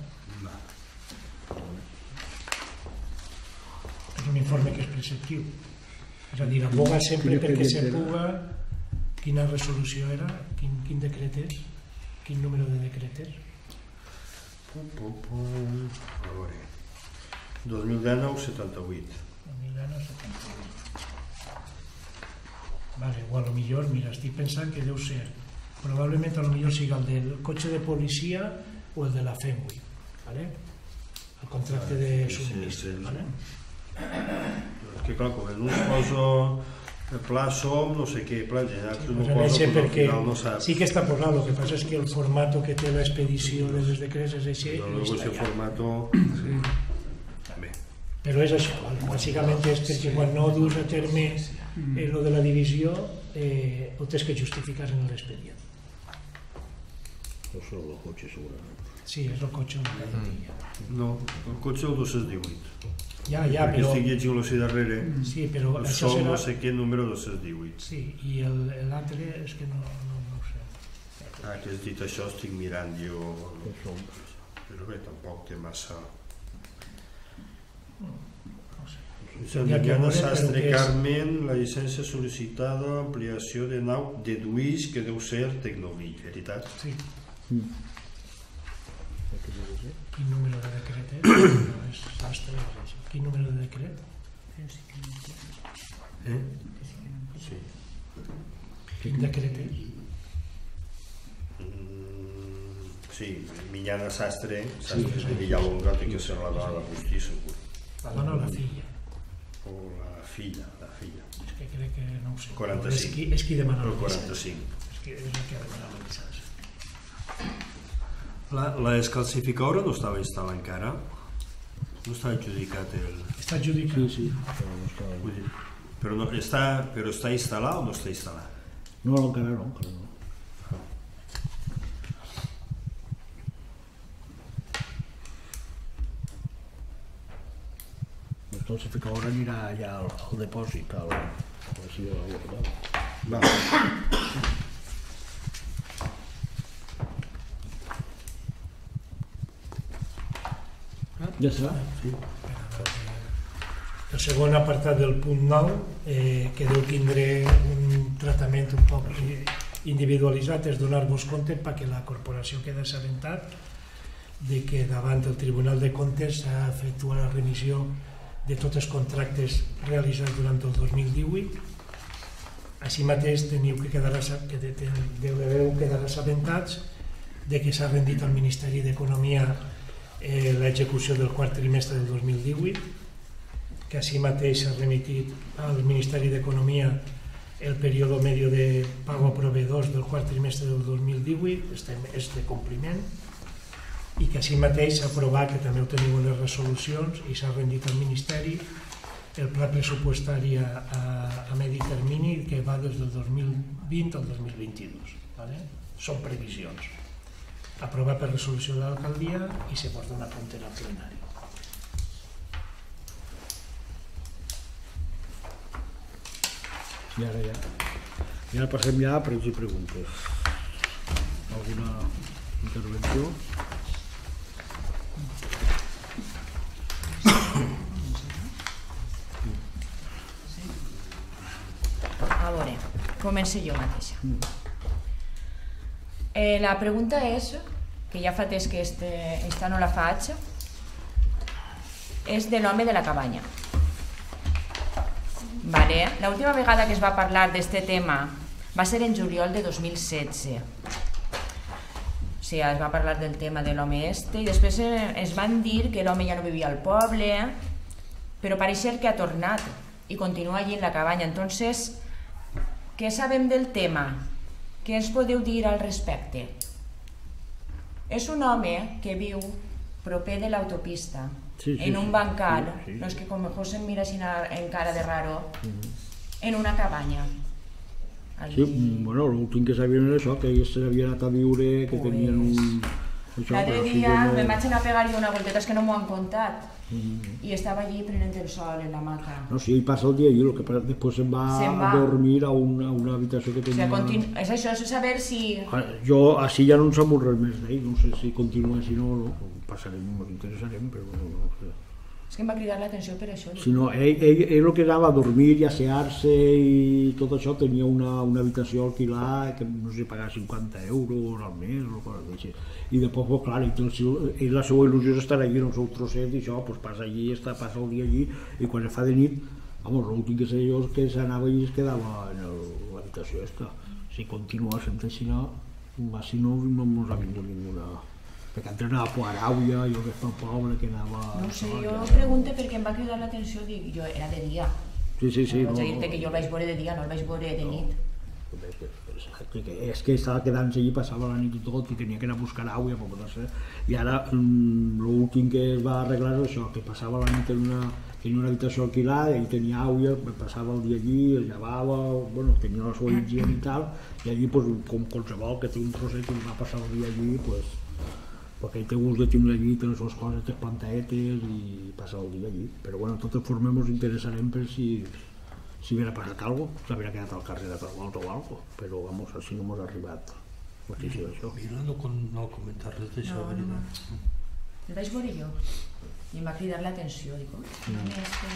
És un informe que és preceptiu. És a dir, aboga sempre perquè se puga. Quina resolució era? Quin, quin decret és? Quin número de decret és? Pum, pum, pum. A veure. dos mil dinou setanta-vuit. dos mil dinou setanta-vuit. Vale, o a lo millor, mira, estic pensant que deu ser, probablement a lo millor siga el del cotxe de policia o el de la FEMUI, ¿vale? El contracte de subministre, ¿vale? És que clar, com en un poso el pla som, no sé què, pla general, Sí, no pues poso, perquè però al final no saps. sí que està posat, el que passa és que el formato que té l'expedició de les decrets és així, Però luego ese formato... També. però és això, ¿vale? Bàsicament és perquè quan no dus a terme eh, lo de la divisió eh, ho tens que justificar en l'expedient. Això és el cotxe segurament. Sí, és el cotxe on hi ha. No, el cotxe el dos-cents divuit. Ja, ja, Perquè però... estic llegint-lo així darrere, Sí, però el això sol serà... no sé què número dos-cents divuit. Sí, i l'altre és que no, no, no ho sé. Ah, que has dit això, estic mirant jo... Però bé, tampoc té massa... Santillana Sastre Carmen, la llicència sol·licitada, ampliació de nau, deduïx que deu ser Tecnovic, veritat? Sí. Mm. Quin número de decret és? No és Sastre, és això. Quin número de decret? Eh? Sí. Quin decret és? Mm, sí, Minyana Sastre, Sastre de Villalonga, té que ser la dona d'Agustí, segur. La dona o la filla? O la filla, la filla. És que crec que no ho sé. quaranta-cinc. És qui, és qui demana El la quaranta-cinc. llicència. És qui, és el que ha demanat la llicència. La, la escalcificadora no estava instal·lada encara? No està adjudicat el... Està adjudicat. Sí, sí, però no està... Vull dir, però, no, està, però està instal·lat o no està instal·lat? No, no, encara no, encara no. El calcificador anirà allà al, al depòsit, al... Així, al... Va. Ja està? Sí. El segon apartat del punt nou, eh, que deu tindre un tractament un poc individualitzat, és donar-vos compte perquè la corporació queda assabentat de que davant del Tribunal de Comptes s'ha efectuat la revisió de tots els contractes realitzats durant el dos mil divuit. Així mateix teniu que quedar, que deveu quedar assabentats de que s'ha rendit al Ministeri d'Economia eh, l'execució del quart trimestre del dos mil divuit, que així mateix s'ha remitit al Ministeri d'Economia el període medio de pago a proveedors del quart trimestre del dos mil divuit, és de compliment, i que així mateix s'ha aprovat, que també ho teniu en les resolucions, i s'ha rendit al Ministeri el pla pressupostari a, a, a medi termini que va des del dos mil vint al dos mil vint-i-dos. Vale? Són previsions. Aprovat per resolució de l'alcaldia i se pot donar compte al plenari. I ara ja. I ara passem ja a pregs i preguntes. Alguna intervenció? A veure, començo jo mateixa. Eh, la pregunta és, que ja fa temps que este, esta no la faig, és de l'home de la cabanya. Vale. L'última vegada que es va parlar d'este tema va ser en juliol de dos mil setze. O sigui, es va parlar del tema de l'home este i després es van dir que l'home ja no vivia al poble, però pareix ser que ha tornat i continua allí en la cabanya. Entonces, què sabem del tema? Què ens podeu dir al respecte? És un home que viu proper de l'autopista, sí, sí, en un sí, bancal, sí, sí. no és que com mejor se'm mira en cara de raro, en una cabanya. Sí, bueno, l'últim que sabien era això, que ells s'havien anat a viure, que Pues, tenien un... Això, L'altre però sí dia que no- me vaig anar a pegar-hi una volteta, és que no m'ho han contat, Mm. i estava allí prenent el sol en la hamaca. No, sí, ell passa el dia allí, el que passa, després se'n va, Se'n va. a dormir a una, a una habitació que O sigui, tenia... continu... és això, és saber si... Ah, Jo, així ja no en sap res més d'ell, no sé si continua, si no, no, passarem, ens interessarem, però no, no sé. És que em va cridar l'atenció per això. Si no, ell, ell, ell el que anava a dormir i a assear-se i tot això, tenia una, una habitació alquilada que no sé, pagava cinquanta euros al mes o coses d'així. I després, pues, clar, ell, ell la seva il·lusió és estar allí en el seu trosset i això, pues, passa allí, està, passa el dia allí i quan es fa de nit, vamos, l'últim que sé jo és que s'anava i es quedava en l'habitació esta. Si continua sent així, no, així no, no ens ha vingut ninguna... Perquè antes anava a Poaràuia, jo que està pobre, que anava... No ho sé, jo que- pregunto perquè em va cridar l'atenció, dic, jo era de dia. Sí, sí, sí. No, No, vaig a dir-te no, que jo el vaig veure de dia, no el vaig veure de nit. Exacte, que és que estava quedant-se allí, passava la nit i tot, i tenia que anar a buscar aigua per poder ser. I ara mm, l'últim que es va arreglar és això, que passava la nit en una, tenia una habitació alquilada, ell tenia aigua, passava el dia allí, el llevava, bueno, tenia la seva higiene i tal, i allí, pues, com qualsevol que té un trosset i va passar el dia allí, pues, perquè ell té gust de tindre allí, té les seves coses, té plantaetes i passa el dia allí. Però bueno, de totes formes ens interessarem per si si hubiera passat alguna cosa, s'hauria quedat al carrer de Travolta o alguna cosa, però vamos, així no m'ha arribat notícia d'això. Mira, no, no comentar res d'això, No, no, no. El vaig veure jo i em va cridar l'atenció, dic, oh, no és que...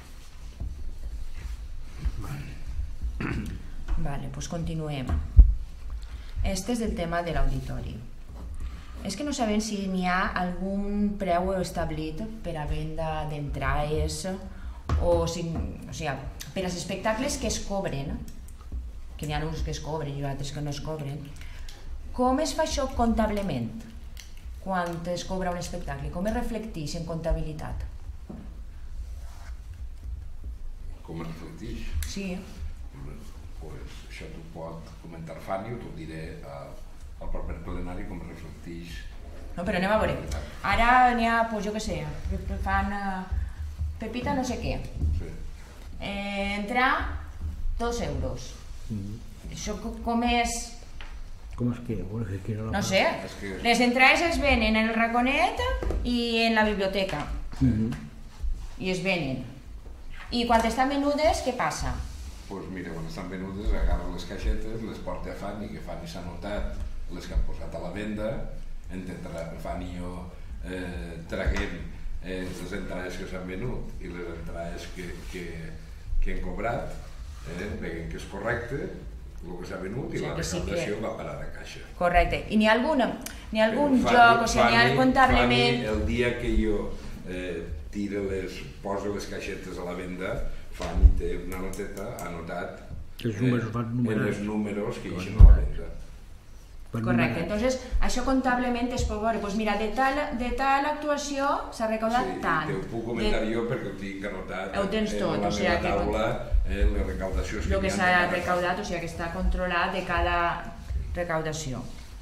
Vale, doncs continuem. Este és el tema de l'auditori. És que no sabem si n'hi ha algun preu establit per a venda d'entrades o, si, o sigui, per als espectacles que es cobren, que n'hi ha uns que es cobren i altres que no es cobren. Com es fa això comptablement? Quan es cobra un espectacle? Com es reflecteix en comptabilitat? com es reflecteix. Sí. Pues això t'ho pot comentar Fanny, t'ho diré al proper plenari com es reflecteix. No, però anem a veure. Ara n'hi ha, pues jo què sé, fan Pepita no sé què. Entrar dos euros. Això com és... Com és que? No sé, les entrades es venen en el raconet i en la biblioteca. I es venen. I quan estan venudes, què passa? Doncs mira, quan estan venudes, agarra les caixetes, les porta a Fanny, que Fanny s'ha notat les que han posat a la venda, entendrà Fanny i jo traguem les entrades que s'han venut i les entrades que hem cobrat, veiem que és correcte, el que s'ha venut i la recaptació va parar a caixa. Correcte. I n'hi ha algun joc, o sigui, n'hi ha comptablement... Fanny, el dia que jo tira les, posa les caixetes a la venda, Fanny té una noteta anotat en els números que hi eixen a la venda. Correcte, entonces això comptablement es pot veure, doncs mira, de tal actuació s'ha recaudat tant. Sí, te ho puc comentar jo perquè ho tinc anotat en la meva taula, les recaudacions que el que s'ha recaudat, o sigui que està controlat de cada recaudació.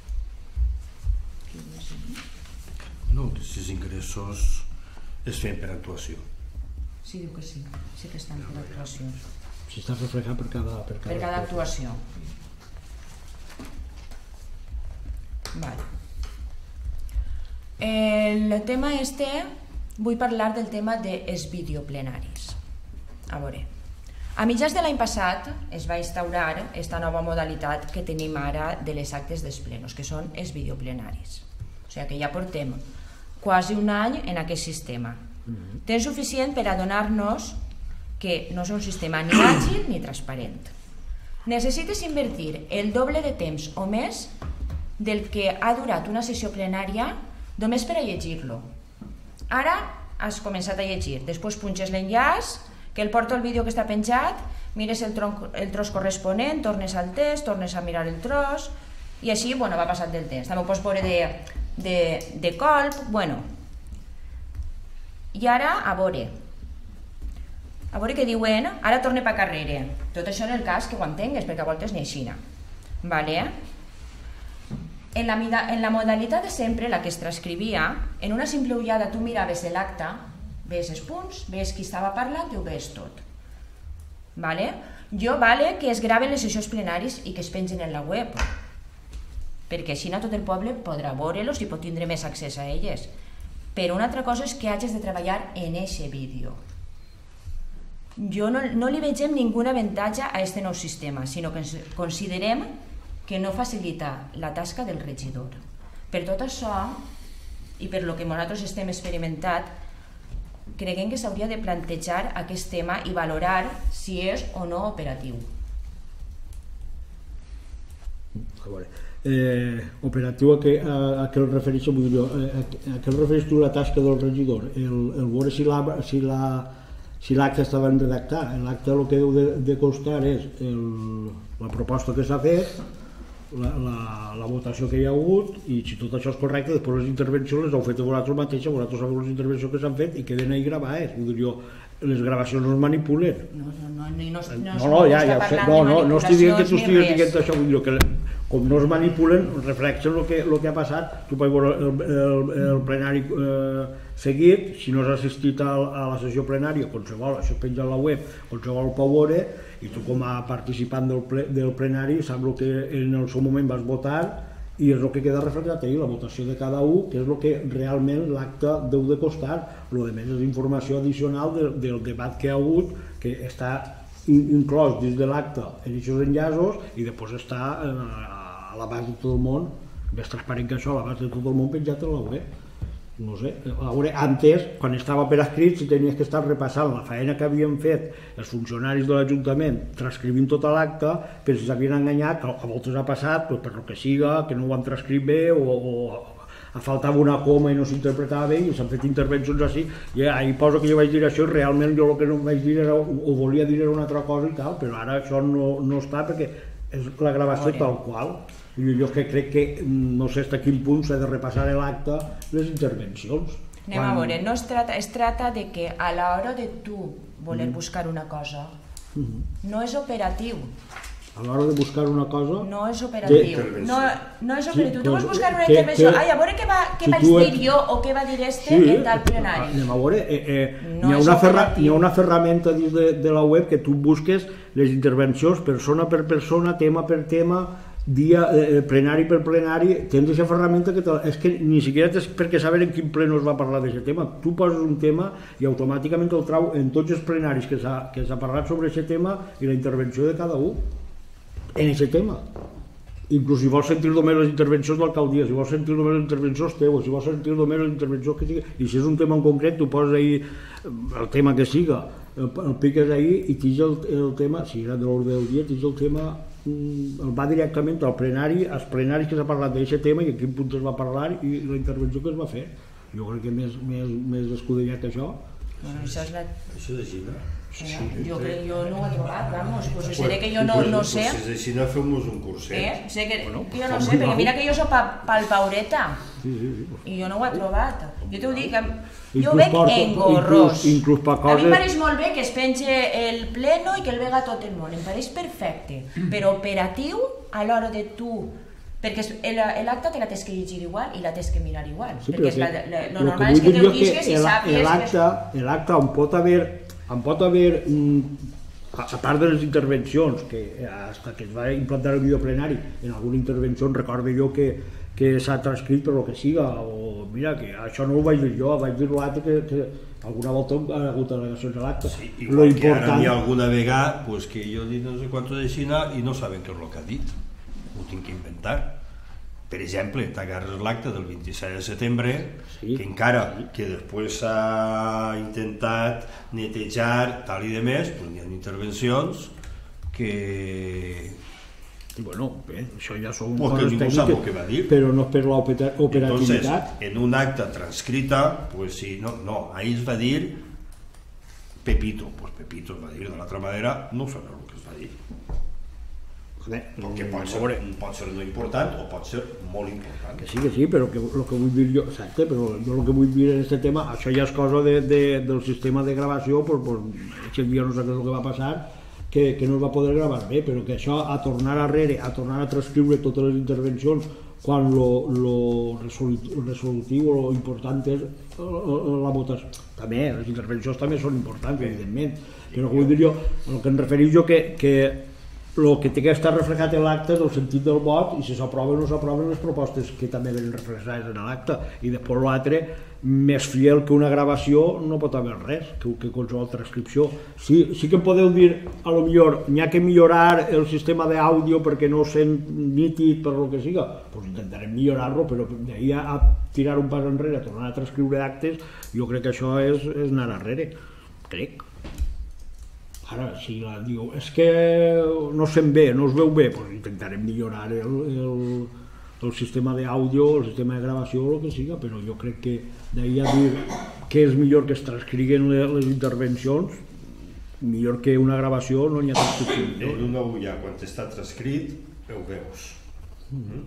No, aquests ingressos es feien per actuació. Sí, diu que sí, sí que estan per actuació. Si està reflejat per cada actuació. Per cada actuació. Vale. El tema este, vull parlar del tema dels videoplenaris. A veure, a mitjans de l'any passat es va instaurar aquesta nova modalitat que tenim ara de les actes dels plenos, que són els videoplenaris. O sigui que ja portem quasi un any en aquest sistema. Temps suficient per adonar-nos que no és un sistema ni àgil ni transparent. Necessites invertir el doble de temps o més del que ha durat una sessió plenària només per a llegir-lo. Ara has començat a llegir, després punxes l'enllaç, que el porta el vídeo que està penjat, mires el, tronc, el tros corresponent, tornes al text, tornes a mirar el tros, i així bueno, va passant del temps. També ho pots veure de, de, de colp, bueno. I ara, a veure, a veure què diuen, ara torne pa carrere. Tot això en el cas que ho entengues, perquè a voltes n'hi aixina. Vale? En la, en la modalitat de sempre, la que es transcrivia, en una simple ullada tu miraves l'acte, ves els punts, ves qui estava parlant i ho ves tot. Vale? Jo vale que es graven les sessions plenaris i que es pengen en la web, perquè així tot el poble podrà veure-los i pot tindre més accés a elles. Però una altra cosa és que hagis de treballar en aquest vídeo. Jo no, no li vegem ningú avantatge a aquest nou sistema, sinó que considerem que no facilita la tasca del regidor. Per tot això, i per lo que nosaltres estem experimentat, creguem que s'hauria de plantejar aquest tema i valorar si és o no operatiu. A veure, eh, operatiu a què, a, a què el refereix, vull dir, a, a què el refereix tu la tasca del regidor? El, el veure si la, si la, si l'acte està ben redactat. L'acte el que deu de, de constar és el, la proposta que s'ha fet, La, la, la votació que hi ha hagut, i si tot això és correcte, després les intervencions les heu fet a vosaltres mateixes, vosaltres sabeu les intervencions que s'han fet i queden ahí gravades. Vull dir, jo, les gravacions no es manipulen. No, no, no, no, no, no, no, no, ja, ja ho sé, no, no, no estic dient que tu estigues dient això, vull dir, que com no es manipulen, reflexen el que, el que ha passat. Tu pots veure el, el, el plenari eh, seguit, si no has assistit a, a la sessió plenària, qualsevol, això es penja a la web, qualsevol ho pot veure, i tu com a participant del, ple, del plenari saps el que en el seu moment vas votar i és el que queda reflectat ahir, la votació de cada un, que és el que realment l'acte deu de costar. El que més és informació addicional de, del debat que hi ha hagut, que està inclòs dins de l'acte en aquests enllaços i després està a l'abast de tot el món, més transparent que això, a l'abast de tot el món penjat a la web. No sé, a veure, antes, quan estava per escrit, si tenies que estar repassant la feina que havien fet els funcionaris de l'Ajuntament, transcrivint tot l'acte, però si s'havien enganyat, que a voltes ha passat, pues, per lo que siga, que no ho han transcrit bé, o, o faltava una coma i no s'interpretava bé, i s'han fet intervencions així, i ahir poso que jo vaig dir això, i realment jo el que no vaig dir era, o volia dir era una altra cosa i tal, però ara això no, no està, perquè és la gravació tal qual. Jo que crec que no sé fins a quin punt s'ha de repassar l'acte les intervencions. Anem a veure, no es trata, es trata de que a l'hora de tu voler buscar una cosa, no és operatiu. A l'hora de buscar una cosa... No és operatiu. No, no és operatiu. Sí, tu vols doncs, buscar una que- intervenció, que- ai, a veure què, va, què si vaig tu dir ets- jo o què va dir este en tal plenari. Anem a veure, eh, eh, No n'hi ha és una, ferra, operatiu. n'hi ha una ferramenta dins de, de la web que tu busques les intervencions persona per persona, tema per tema, dia, eh, plenari per plenari, tens aquesta ferramenta que te, és que ni siquiera tens per què saber en quin pleno es va parlar d'aquest tema. Tu poses un tema i automàticament el trau en tots els plenaris que s'ha que s'ha parlat sobre aquest tema i la intervenció de cada un en aquest tema. Inclús si vols sentir només les intervencions de l'alcaldia, si vols sentir només les intervencions teues, si vols sentir només les intervencions que sigui, i si és un tema en concret, tu poses ahí el tema que siga, el, el piques ahí i tens el, el tema, si era de l'ordre del dia, tens el tema, mm, el va directament al plenari, als plenaris que s'ha parlat d'aquest tema i en quin punt es va parlar i la intervenció que es va fer. Jo crec que més, més, més escudellat que això. Bueno, això és la... Això és així, no? Sí, jo, crec, jo no ho he trobat, vamos, pues seré que jo no, no sé. Pues si és així, no fem-nos un curset. Eh? Sé que, que jo no sé, perquè mira que jo soc pa, palpaureta i jo no ho he trobat. Jo t'ho dic, jo ho Inclús veig porta- engorrós. inclús- inclús per A mi coses- em pareix molt bé que es penge el pleno i que el vega tot el món, em pareix perfecte, però operatiu a l'hora de tu, perquè es- el- l'acte te la tens que llegir igual i la tens que mirar igual, Sí, perquè però és la, que- la, lo lo normal que és que vull dir te'l jo que llisgues i el- sàpies... l'acte l'acte on pot haver on pot haver mm, a a part de les intervencions que hasta que es va implantar el videoplenari en alguna intervenció recordo jo que, que s'ha transcrit per lo que siga o mira que això no ho vaig dir jo, vaig dir l'altre que, que alguna volta ha hagut al·legacions a l'acte. Sí, Lo igual que ara important n'hi ha alguna vegada pues, que jo dic no sé quanto de Xina i no saben què és el que ha dit, ho tinc que inventar. Per exemple, t'agarres l'acte del vint-i-set de setembre, Sí. que encara que després s'ha intentat netejar tal i de més, pues, hi ha intervencions que... i bueno, bé, això ja són Porque coses ningú sap el tècniques, que va dir. però no és per l'operativitat. Entonces, en un acta transcrita, pues sí, no, no, ahí es va dir Pepito, pues Pepito es va dir de l'altra manera, no sabrà el que es va dir. Perquè pot ser, pot ser no important o pot ser molt important. Que sí, que sí, però que, el que vull dir jo, exacte, però jo el que vull dir en aquest tema, això ja és cosa de, de, del sistema de gravació, pues, pues, aquest dia no sé què és el que va passar, que, que no es va poder gravar bé, però que això a tornar arrere, a tornar a transcriure totes les intervencions, quan lo, lo resolutiu, resolutiu o lo important és la votació. També, les intervencions també són importants, evidentment, però vull dir jo, el que em referís jo que, que el que té que estar reflejat en l'acte és el sentit del vot i si s'aproven o no s'aproven les propostes que també venen reflexades en l'acte i després l'altre, més fiel que una gravació no pot haver res que, que qualsevol transcripció. Sí, sí que podeu dir, a lo millor n'hi ha que millorar el sistema d'àudio perquè no sent nítid per lo que siga, doncs intentarem millorar-lo, però d'ahir a, a tirar un pas enrere, a tornar a transcriure actes, jo crec que això és, és anar arrere, crec. Ara, si la diu, és que no se'n ve, no es veu bé, doncs intentarem millorar el, el, el sistema d'àudio, el sistema de gravació, el que siga, però jo crec que d'ahir a dir que és millor que es transcriguen les intervencions, millor que una gravació no n'hi ha transcripció. En una ulla, quan està transcrit, ho veus. Mm-hmm.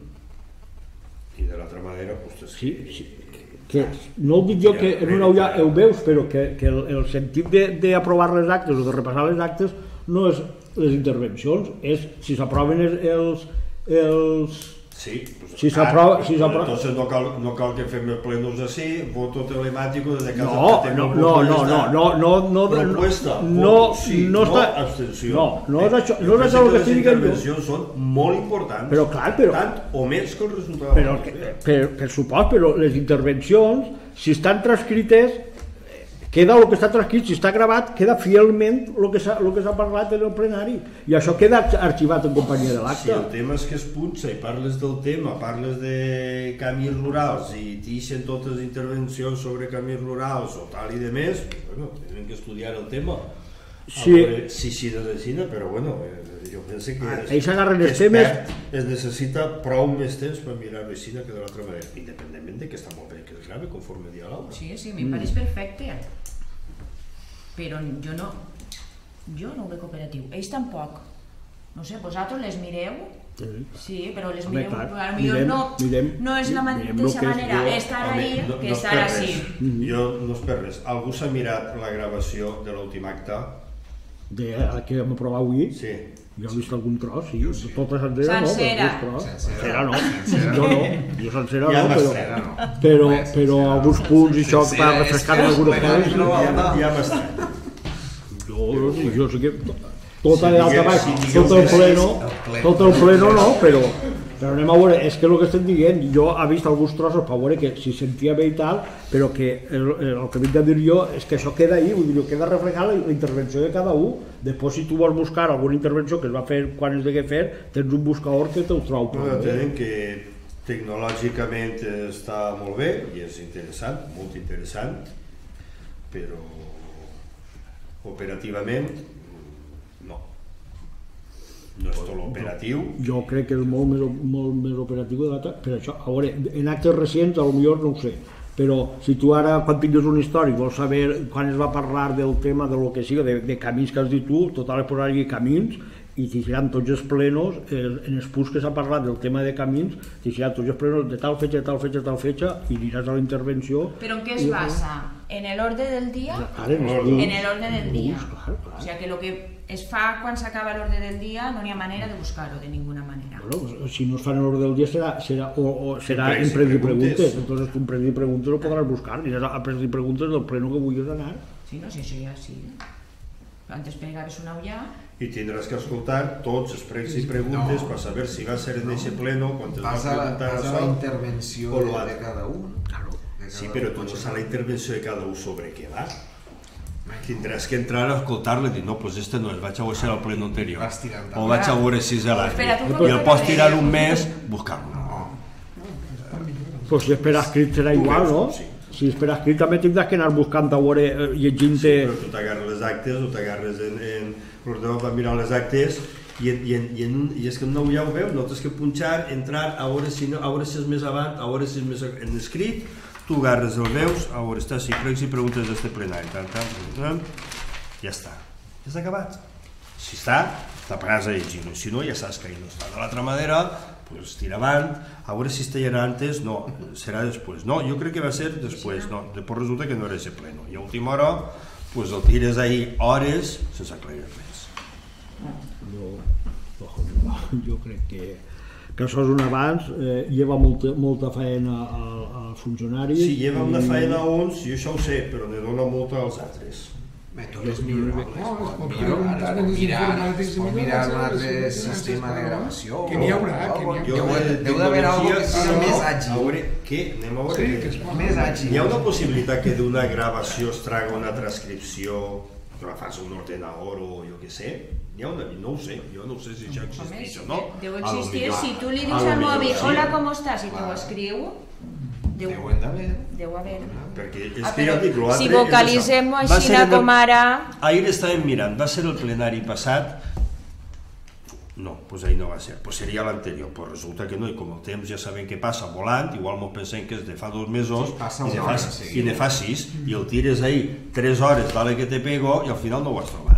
I de l'altra manera, doncs, Sí, sí. Que no ho dic jo que en una ulla ho veus, però que, que el, el sentit d'aprovar les actes o de repassar les actes no és les intervencions, és si s'aproven els, els, els... Sí, pues, Si s'aprova... Si entonces no cal, no cal que fem els plenos así, voto telemático desde casa No, que no, tengo no, un no, poco no, no, no, no, propuesta, no, voto sí, no no, està... abstenció. No, no és això, Jo no és penso això el que les estic dient jo. intervencions són molt importants, Però clar, però... tant o més que el resultat. Però, que, per, per supòs, però les intervencions, si estan transcrites, queda el que està transcrit, si està gravat, queda fielment el que s'ha el que s'ha parlat en el plenari. I això queda arxivat en companyia de Si l'acte. el tema és que es punxa i parles del tema, parles de camins rurals i t'ixen totes les intervencions sobre camins rurals o tal i de més, bueno, tenen que estudiar el tema. Sí. Veure si sí de decina, però bueno, eh, jo penso que Ahí s'agarren els es temes. perd, es necessita prou més temps per mirar vecina que de l'altra manera, independentment de que està molt bé que es grave conforme dia a l'altre. Sí, sí, me pareix perfecte. Però jo no, jo no ho veig operatiu. Ells tampoc. No sé, vosaltres les mireu Sí, però les Home, mirem, clar, potser mirem, no, mirem, no és la mirem lo mateixa que és manera Jo, estar home, ahí no- que no és estar per així. res. Jo no és per res. Algú s'ha mirat la gravació de l'últim acte? de, que vam aprovar avui, Sí. jo he vist algun tros, sí, tota sencera no, Sencera. però alguns tros. Sencera. Sencera no, jo no, jo sencera Ja no, però, Sencera, no. però, Pues, però sencera, alguns no. punts i això per Sencera és refrescar que algunes és coses, no, Ja, no. ja m'estranya. jo, jo sé que tota Si l'alta digués- baix, si digués tot el que pleno, el ple. tot el pleno no, però, però anem a veure, és que el que estem dient, jo he vist alguns trossos per veure que s'hi sentia bé i tal, però que el, el, el que vinc a dir jo és que això queda ahí, vull dir, queda reflejada la, la intervenció de cada un. Després, si tu vols buscar alguna intervenció que es va fer quan es degué fer, tens un buscador que te'l trau. No, entenem que tecnològicament està molt bé i és interessant, molt interessant, però operativament no. No és tot l'operatiu. Jo crec que és molt més, molt més operatiu de data, per això, a veure, en actes recents potser no ho sé, però si tu ara, quan tingues una història, vols saber quan es va parlar del tema de lo que siga, de, de camins que has dit tu, total és posar-hi camins, i t'hixiran tots els plenos, el, en els punts que s'ha parlat del tema de camins, t'hixiran tots els plenos de tal fetge, tal fetge, tal fetge, i aniràs a la intervenció. Però en què es basa? En l'ordre del dia? Ara, en els En punts. l'ordre del dia. Clar, clar. O sigui que el que es fa quan s'acaba l'ordre del dia no n'hi ha manera de buscar-ho de ninguna manera. Bueno, pues, si no es fan en l'ordre del dia serà, serà, o, o serà Pregs i en pregs i preguntes. preguntes. Entonces tu en pregs i preguntes lo podràs buscar, aniràs a pregs i preguntes del pleno que vulguis anar. Sí, no, si això ja sí. Antes pegaves una ullà. I tindràs que escoltar tots els pregs i preguntes No. per saber si va ser en aquest pleno quan es va Vas a la, preguntar vas a la això. intervenció o lo de, altre. de cada un. Claro. De Sí, cada però un. tu no saps la intervenció de cada un sobre què va. Tindràs que entrar a escoltar-le i dir, no, pues este no, el vaig a veure al pleno anterior. Vas tirant O vaig a veure si és l'altre. Espera, tu I el com pots que- tirar un mes buscant-lo. No. Pues si espera escrit serà igual, no? Sí. Si espera escrit també tindràs que anar buscant a veure, eh, llegint-te... Però tu t'agarres les actes o t'agarres en, en l'ordinador per mirar les actes i, en, i, en, i, en un, i és que no ja ho veus, no tens que punxar, entrar, a veure si, no, a veure si és més avant, a veure si és més en escrit, tu agarres el veus, a veure, està, si pregs i preguntes d'este plenari, tant, tant, tant, ja està, ja està acabat. Si està, t'aparàs a llegir-ho, si no, ja saps que ahí no està. De l'altra manera, pues tira avant, a veure si estarà antes, no, serà després. No, jo crec que va ser després, no, després resulta que no era ese pleno. I a última hora, pues el tires ahí hores sense aclarir res. Jo, jo crec que, que això és un avanç, eh, lleva molta, molta feina al- als funcionaris. Sí, lleva una i- feina a uns, jo això ho sé, però ne dona molta als altres. Bé, tot és millorable. No, es pot millorar, preguntar es en pot els mirar, informàtics es i pot mirar mirar un les altre seves sistema de coses, gravació. que n'hi haurà, que n'hi haurà. Deu, Jo de deu d'haver alguna tecnologia, que sigui no, més A àgil. veure, què? Anem a veure Sí, què. que es pot. Més àgil. Hi ha una possibilitat que d'una gravació es traga una transcripció que la fas a un ordenador o jo què sé? Hi ha una, no ho sé, jo no sé si això existeix o no. Deu A lo existir, millor- si tu li a dius lo al millor mòbil, sí. hola, com estàs, i t'ho Clar. escriu, deu, Deuen d'haver. deu haver. Perquè és Ah, que ja però dic, l'altre si és vocalitzem-ho això. Va així ser en el- com ara... Ahir estàvem mirant, va ser el plenari passat? No, doncs ahir no va ser, doncs seria l'anterior, però resulta que no, i com el temps ja sabem què passa volant, igual m'ho pensem que és de fa dos mesos, Sí, passa i, de una fa, hora seguida. i de fa sis, i el tires ahir tres hores, vale que te pego, i al final no ho has trobat.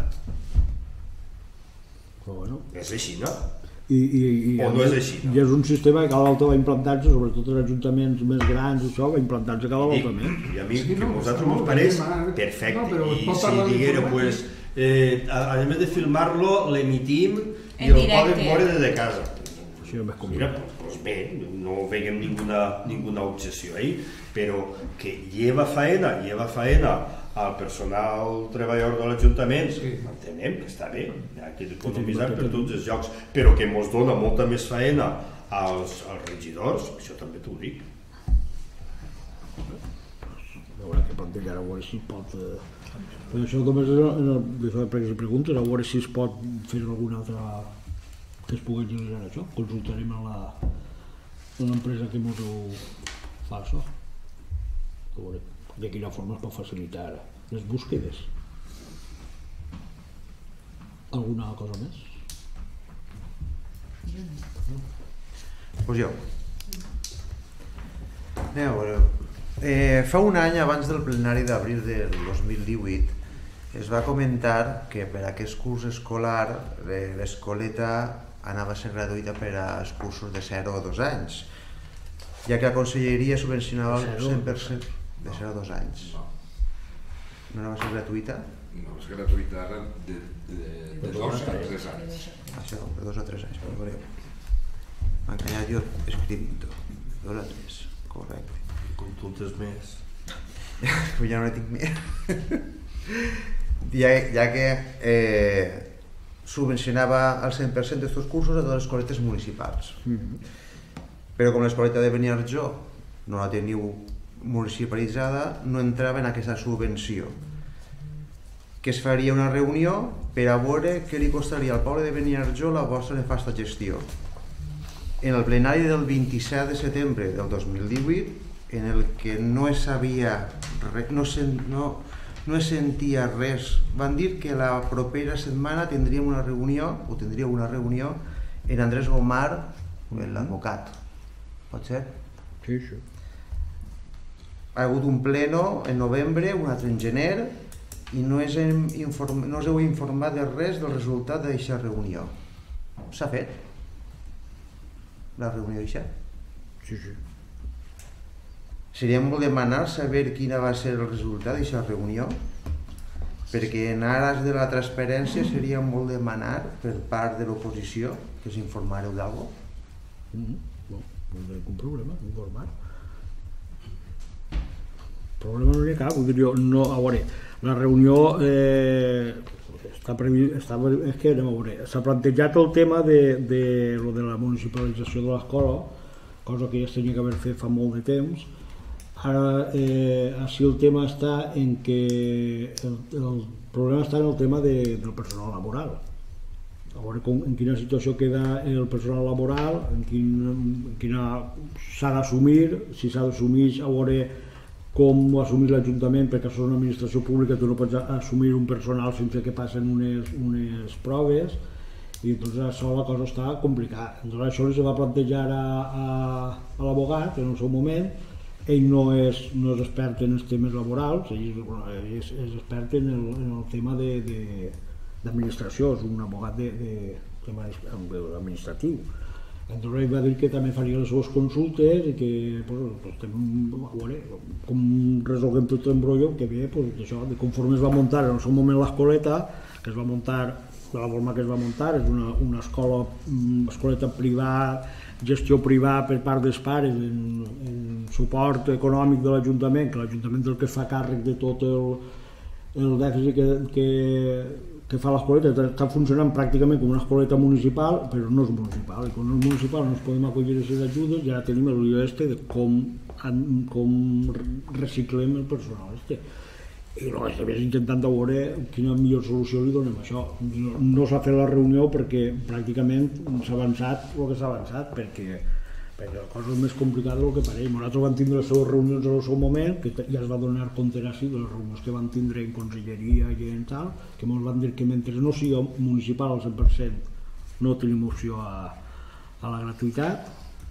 Però bueno, És així, no? i, i, i, O no és així, no? I és un sistema que cada volta va implantant-se, sobretot els ajuntaments més grans i això, va implantant-se cada Dic, volta més. I a mi, Sí, que no, a vosaltres està mos molt pareix bé, Marc. perfecte, No, però es i pot si parlar diguera, d'informàtic. pues, eh, a, a més de filmar-lo, l'emitim i En el directe. poden veure des de casa. Això és més com Mira, doncs bé, no veiem ninguna, ninguna obsessió ahí, però que lleva faena, lleva faena al personal treballador de l'Ajuntament, sí. Entenem que està bé, hi ha que economitzar per tots els llocs, però que ens dona molta més faena als, als regidors, això també t'ho dic. Haurà que plantejar a veure si pot... Eh... Però això només és en el, d'això de preguntes i preguntes, a veure si es pot fer alguna altra que es pugui utilitzar això. Consultarem a la a l'empresa que ens ho fa això. A veure de quina forma es pot facilitar les búsquedes. Alguna cosa més? Pues jo. Anem a veure. Eh, fa un any, abans del plenari d'abril del dos mil divuit, es va comentar que per aquest curs escolar eh, l'escoleta anava a ser gratuïta per als cursos de zero a dos anys, ja que la conselleria subvencionava el cent per cent de zero a dos anys. No anava a ser gratuïta? No, és gratuïta ara de, de, de dos a tres anys. Això, de dos a tres anys, però veureu. M'ha encanyat jo escrivint-ho. Dos a tres, correcte. Consultes més. Però ja no ne tinc més. ja, ja que eh, subvencionava el cent per cent d'estos cursos a totes les escoletes municipals. Mm-hmm. Però com l'escoleta de Beniarjó no la teniu municipalitzada, no entrava en aquesta subvenció. Que es faria una reunió per a veure què li costaria al poble de Beniarjó la vostra nefasta gestió. En el plenari del vint-i-set de setembre del dos mil divuit, en el que no es sabia res, no, se, no, no es sentia res, van dir que la propera setmana tindríem una reunió, o tindríem una reunió en Andrés Gomar, l'advocat. Pot ser? Sí, sí. Ha hagut un pleno en novembre, un altre en gener, i no, és inform... no us heu informat de res del resultat d'aquesta reunió. S'ha fet? La reunió d'aquesta? Sí, sí. Seria molt demanar saber quina va ser el resultat d'aquesta reunió, perquè en ares de la transparència seria molt demanar per part de l'oposició que us informareu d'algú. Mm-hmm. No, no hi ha cap problema, informar. El problema no hi ha cap, vull dir jo, no, a veure, la reunió eh, està previst, està, és que anem a veure, s'ha plantejat el tema de, de, lo de la municipalització de l'escola, cosa que ja es tenia que haver fet fa molt de temps. Ara, eh, així el tema està en que el, el problema està en el tema de, del personal laboral. A veure com, en quina situació queda el personal laboral, en, quin, en quina s'ha d'assumir, si s'ha d'assumir, a veure com ho assumir l'Ajuntament, perquè això és una administració pública, tu no pots assumir un personal sense que passen unes, unes proves, i doncs això la cosa està complicada. Doncs això li se va plantejar a, a, a l'abogat en el seu moment. Ell no és, no és expert en els temes laborals, ell és, és expert en el, en el tema d'administració, és un abogat de, de tema administratiu. Entonces ell va dir que també faria les seves consultes i que pues, pues, a veure, com resolguem tot l'embrollo, que bé, pues, això, de conforme es va muntar en el seu moment l'escoleta, que es va muntar de la forma que es va muntar, és una, una escola, una escoleta privada, gestió privada per part dels pares, en, en suport econòmic de l'Ajuntament, que l'Ajuntament és el que es fa càrrec de tot el, el dèficit que, que, que fa l'escoleta, està funcionant pràcticament com una escoleta municipal, però no és municipal, i quan no és municipal no ens podem acollir a aquestes ajudes, i ara tenim el lío este de com, com reciclem el personal este. I el que estem és intentant veure quina millor solució li donem a això. No s'ha fet la reunió perquè pràcticament s'ha avançat el que s'ha avançat, perquè perquè la cosa és més complicada del que pareix. Nosaltres vam tindre les seves reunions en el seu moment, que ja es va donar compte així de les reunions que van tindre en conselleria i en tal, que ens van dir que mentre no sigui municipal al cent per cent no tenim opció a, a la gratuïtat,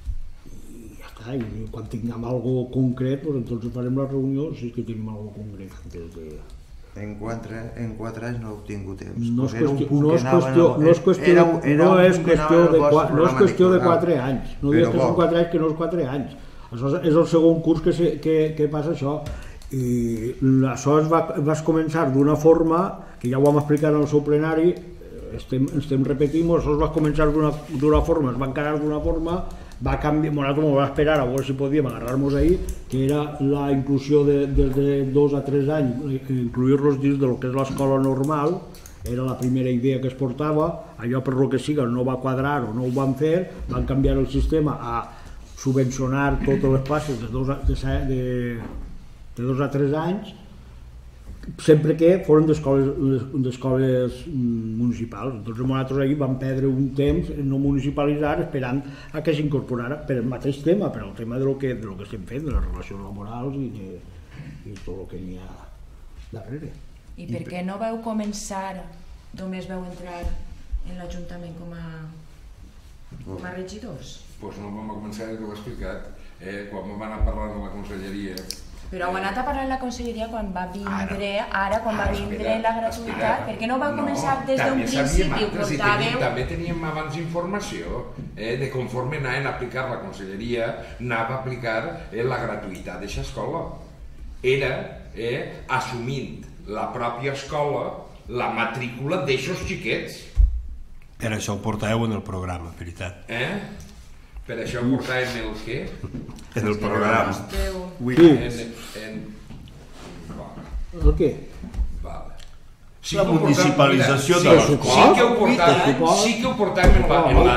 i ja està, i quan tinguem alguna concret, doncs entonces farem la reunió si és que tenim alguna concret. Des de... En quatre, en quatre anys no heu tingut temps. No és qüestió, no és qüestió, no és qüestió, era, era no és qüestió de, no és qüestió de quatre anys. No digues que són quatre anys, que no és quatre anys. Això és el segon curs que, se, que, que passa això. I això es va, va començar d'una forma, que ja ho vam explicar en el seu plenari, estem, estem repetint, això es va començar d'una forma, es va encarar d'una forma, va canviar, nosaltres m'ho va esperar a veure si podíem agarrar-nos ahir, que era la inclusió de, des de dos a tres anys, incluir-los dins del que és l'escola normal, era la primera idea que es portava, allò per lo que siga no va quadrar o no ho van fer, van canviar el sistema a subvencionar totes les classes de dos a, de, de, de dos a tres anys, sempre que foren d'escoles municipals. Doncs nosaltres ahir vam perdre un temps en no municipalitzar esperant a que s'incorporara per el mateix tema, per el tema de lo que, de lo que estem fent, de les relacions laborals i, de, i tot el que n'hi ha darrere. I per què no vau començar, només vau entrar en l'Ajuntament com a, com a regidors? Doncs no vam començar, ja t'ho he explicat, eh, quan vam anar parlant amb la conselleria, Però heu anat a parlar amb la conselleria quan va vindre, ara quan va vindre la gratuïtat, perquè no va començar des d'un principi, ho portàveu... També teníem abans informació de conforme anaven a aplicar la conselleria, anava a aplicar la gratuïtat d'aquesta escola. Era assumint la pròpia escola la matrícula d'aixòs xiquets. Per això ho portàveu en el programa, veritat. Eh? Per això ho portàvem el què? En el programa. El què? La municipalització de l'escola. Sí que ho portàvem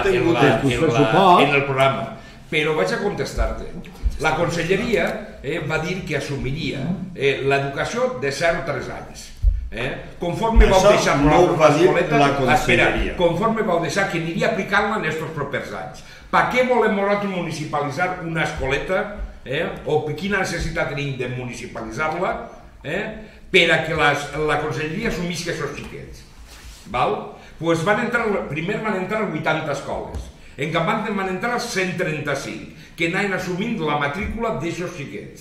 en el programa, però vaig a contestar-te. La conselleria va dir que assumiria l'educació de zero a tres anys. Conforme vau deixar l'escoleta, conforme vau deixar que aniria aplicant-la en aquests propers anys. Per què volem nosaltres municipalitzar una escoleta, o quina necessitat tenim de municipalitzar-la, per a que la conselleria assumisca aquests xiquets. Primer van entrar vuitanta escoles, en què van entrar cent trenta-cinc, que anaven assumint la matrícula d'aquests xiquets.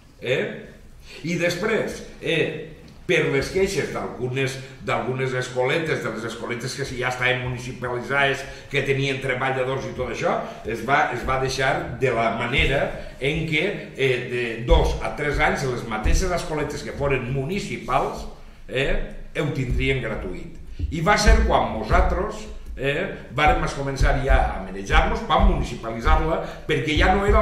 I després, per les queixes d'algunes escoletes, de les escoletes que ja estaven municipalitzades, que tenien treballadors i tot això, es va deixar de la manera en què de dos a tres anys les mateixes escoletes que foren municipals ho tindrien gratuït. I va ser quan nosaltres vàrem començar ja a manejar-nos per municipalitzar-la, perquè ja no era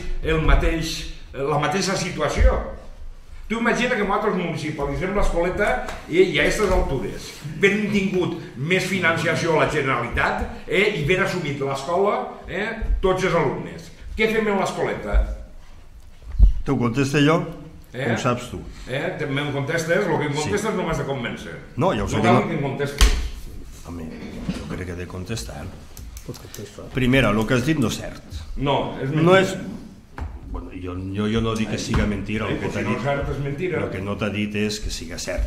la mateixa situació. Tu imagina que nosaltres municipalitzem l'escoleta i a aquestes altures ben tingut més financiació a la Generalitat i ben assumit l'escola tots els alumnes. Què fem amb l'escoleta? T'ho contesta jo? Ho saps tu? Me'n contestes? El que em contestes no m'has de convèncer. No, ja ho sé que no. No cal que em contestes. Home, jo crec que he de contestar. Primera, el que has dit no és cert. No, és mentida. Bueno, jo, jo, jo no dic que siga mentira, el que t'ha dit, el que no t'ha dit és que siga cert.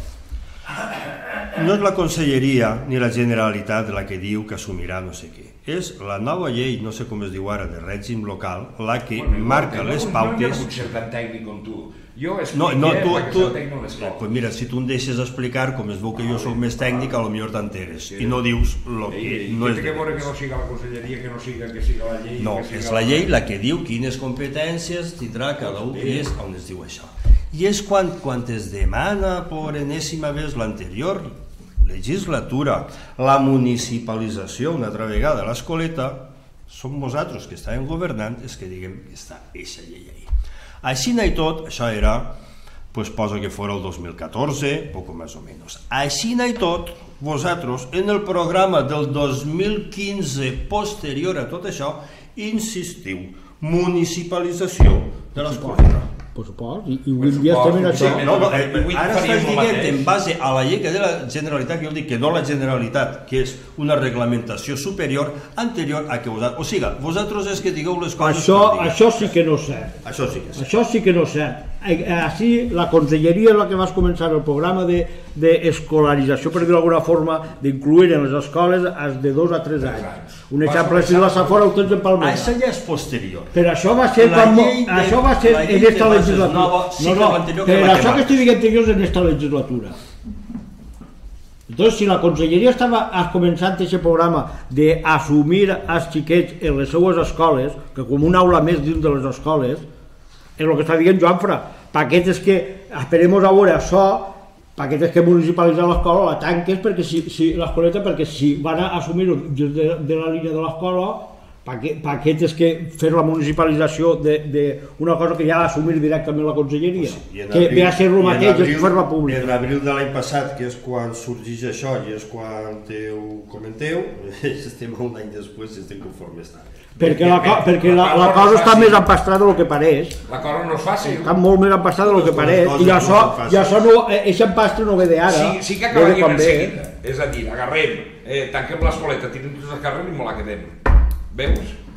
No és la Conselleria ni la Generalitat la que diu que assumirà no sé què. És la nova llei, no sé com es diu ara, de règim local, la que marca les pautes... No hi ha potser tan tècnic com tu. Jo no, no, tu, tu, no, pues mira, si tu em deixes explicar, com es veu que jo soc més tècnic, a lo millor t'enteres i no dius el que no és de veres. Té que veure que no siga la conselleria, que no siga que siga la llei... No, és la llei la que diu quines competències tindrà cada un i és on es diu això. I és quan, quan es demana per enèsima vegada l'anterior legislatura la municipalització una altra vegada a l'escoleta, som vosaltres que estàvem governant és que diguem que està eixa llei ahí. Així i tot, això era, pues posa que fora el dos mil catorze, poco más o menos. Així i tot, vosaltres, en el programa del dos mil quinze posterior a tot això, insistiu, municipalització de l'escoleta. Per supost, i avui dia estem en això. No, no, ara estàs dient en base a la llei que de la Generalitat, que jo dic que no la Generalitat, que és una reglamentació superior anterior a que vosaltres... O sigui, vosaltres és que digueu les coses... Això sí que no és cert. Això sí que és cert. Això sí que no és cert. Així, la conselleria és la que vas començar el programa d'escolarització, per dir d'alguna forma, d'incluir en les escoles els de dos a tres anys. Un exemple, si la Safora ho tens en Palmera. Això ja és posterior. Però això va ser això va ser en esta legislatura. No, no, per això que estic dient jo és en esta legislatura. Entonces, si la conselleria estava començant aquest programa d'assumir els xiquets en les seues escoles, que com una aula més dins de les escoles, és el que està dient Joanfra, paquetes que esperem a veure això, paquetes que municipalitzar l'escola, la tanques perquè si, si l'escoleta, perquè si van a assumir-ho des de, de la línia de l'escola, paquetes que fer la municipalització d'una cosa que ja ha d'assumir directament la conselleria, sí, que ve a ser el mateix, és fer-la pública. En abril de l'any passat, que és quan sorgeix això i és quan ho comenteu, estem un any després i estem conformes tant. Perquè la, perquè la, la cosa està més empastrada del que pareix. La cosa no és fàcil. Està molt més empastrada del que pareix. I això, i això no, aquest empastre no ve d'ara. Sí, sí que acabaríem en seguida. És a dir, agarrem, eh, tanquem l'escoleta, tirem tots els carrers i me la quedem. Veus?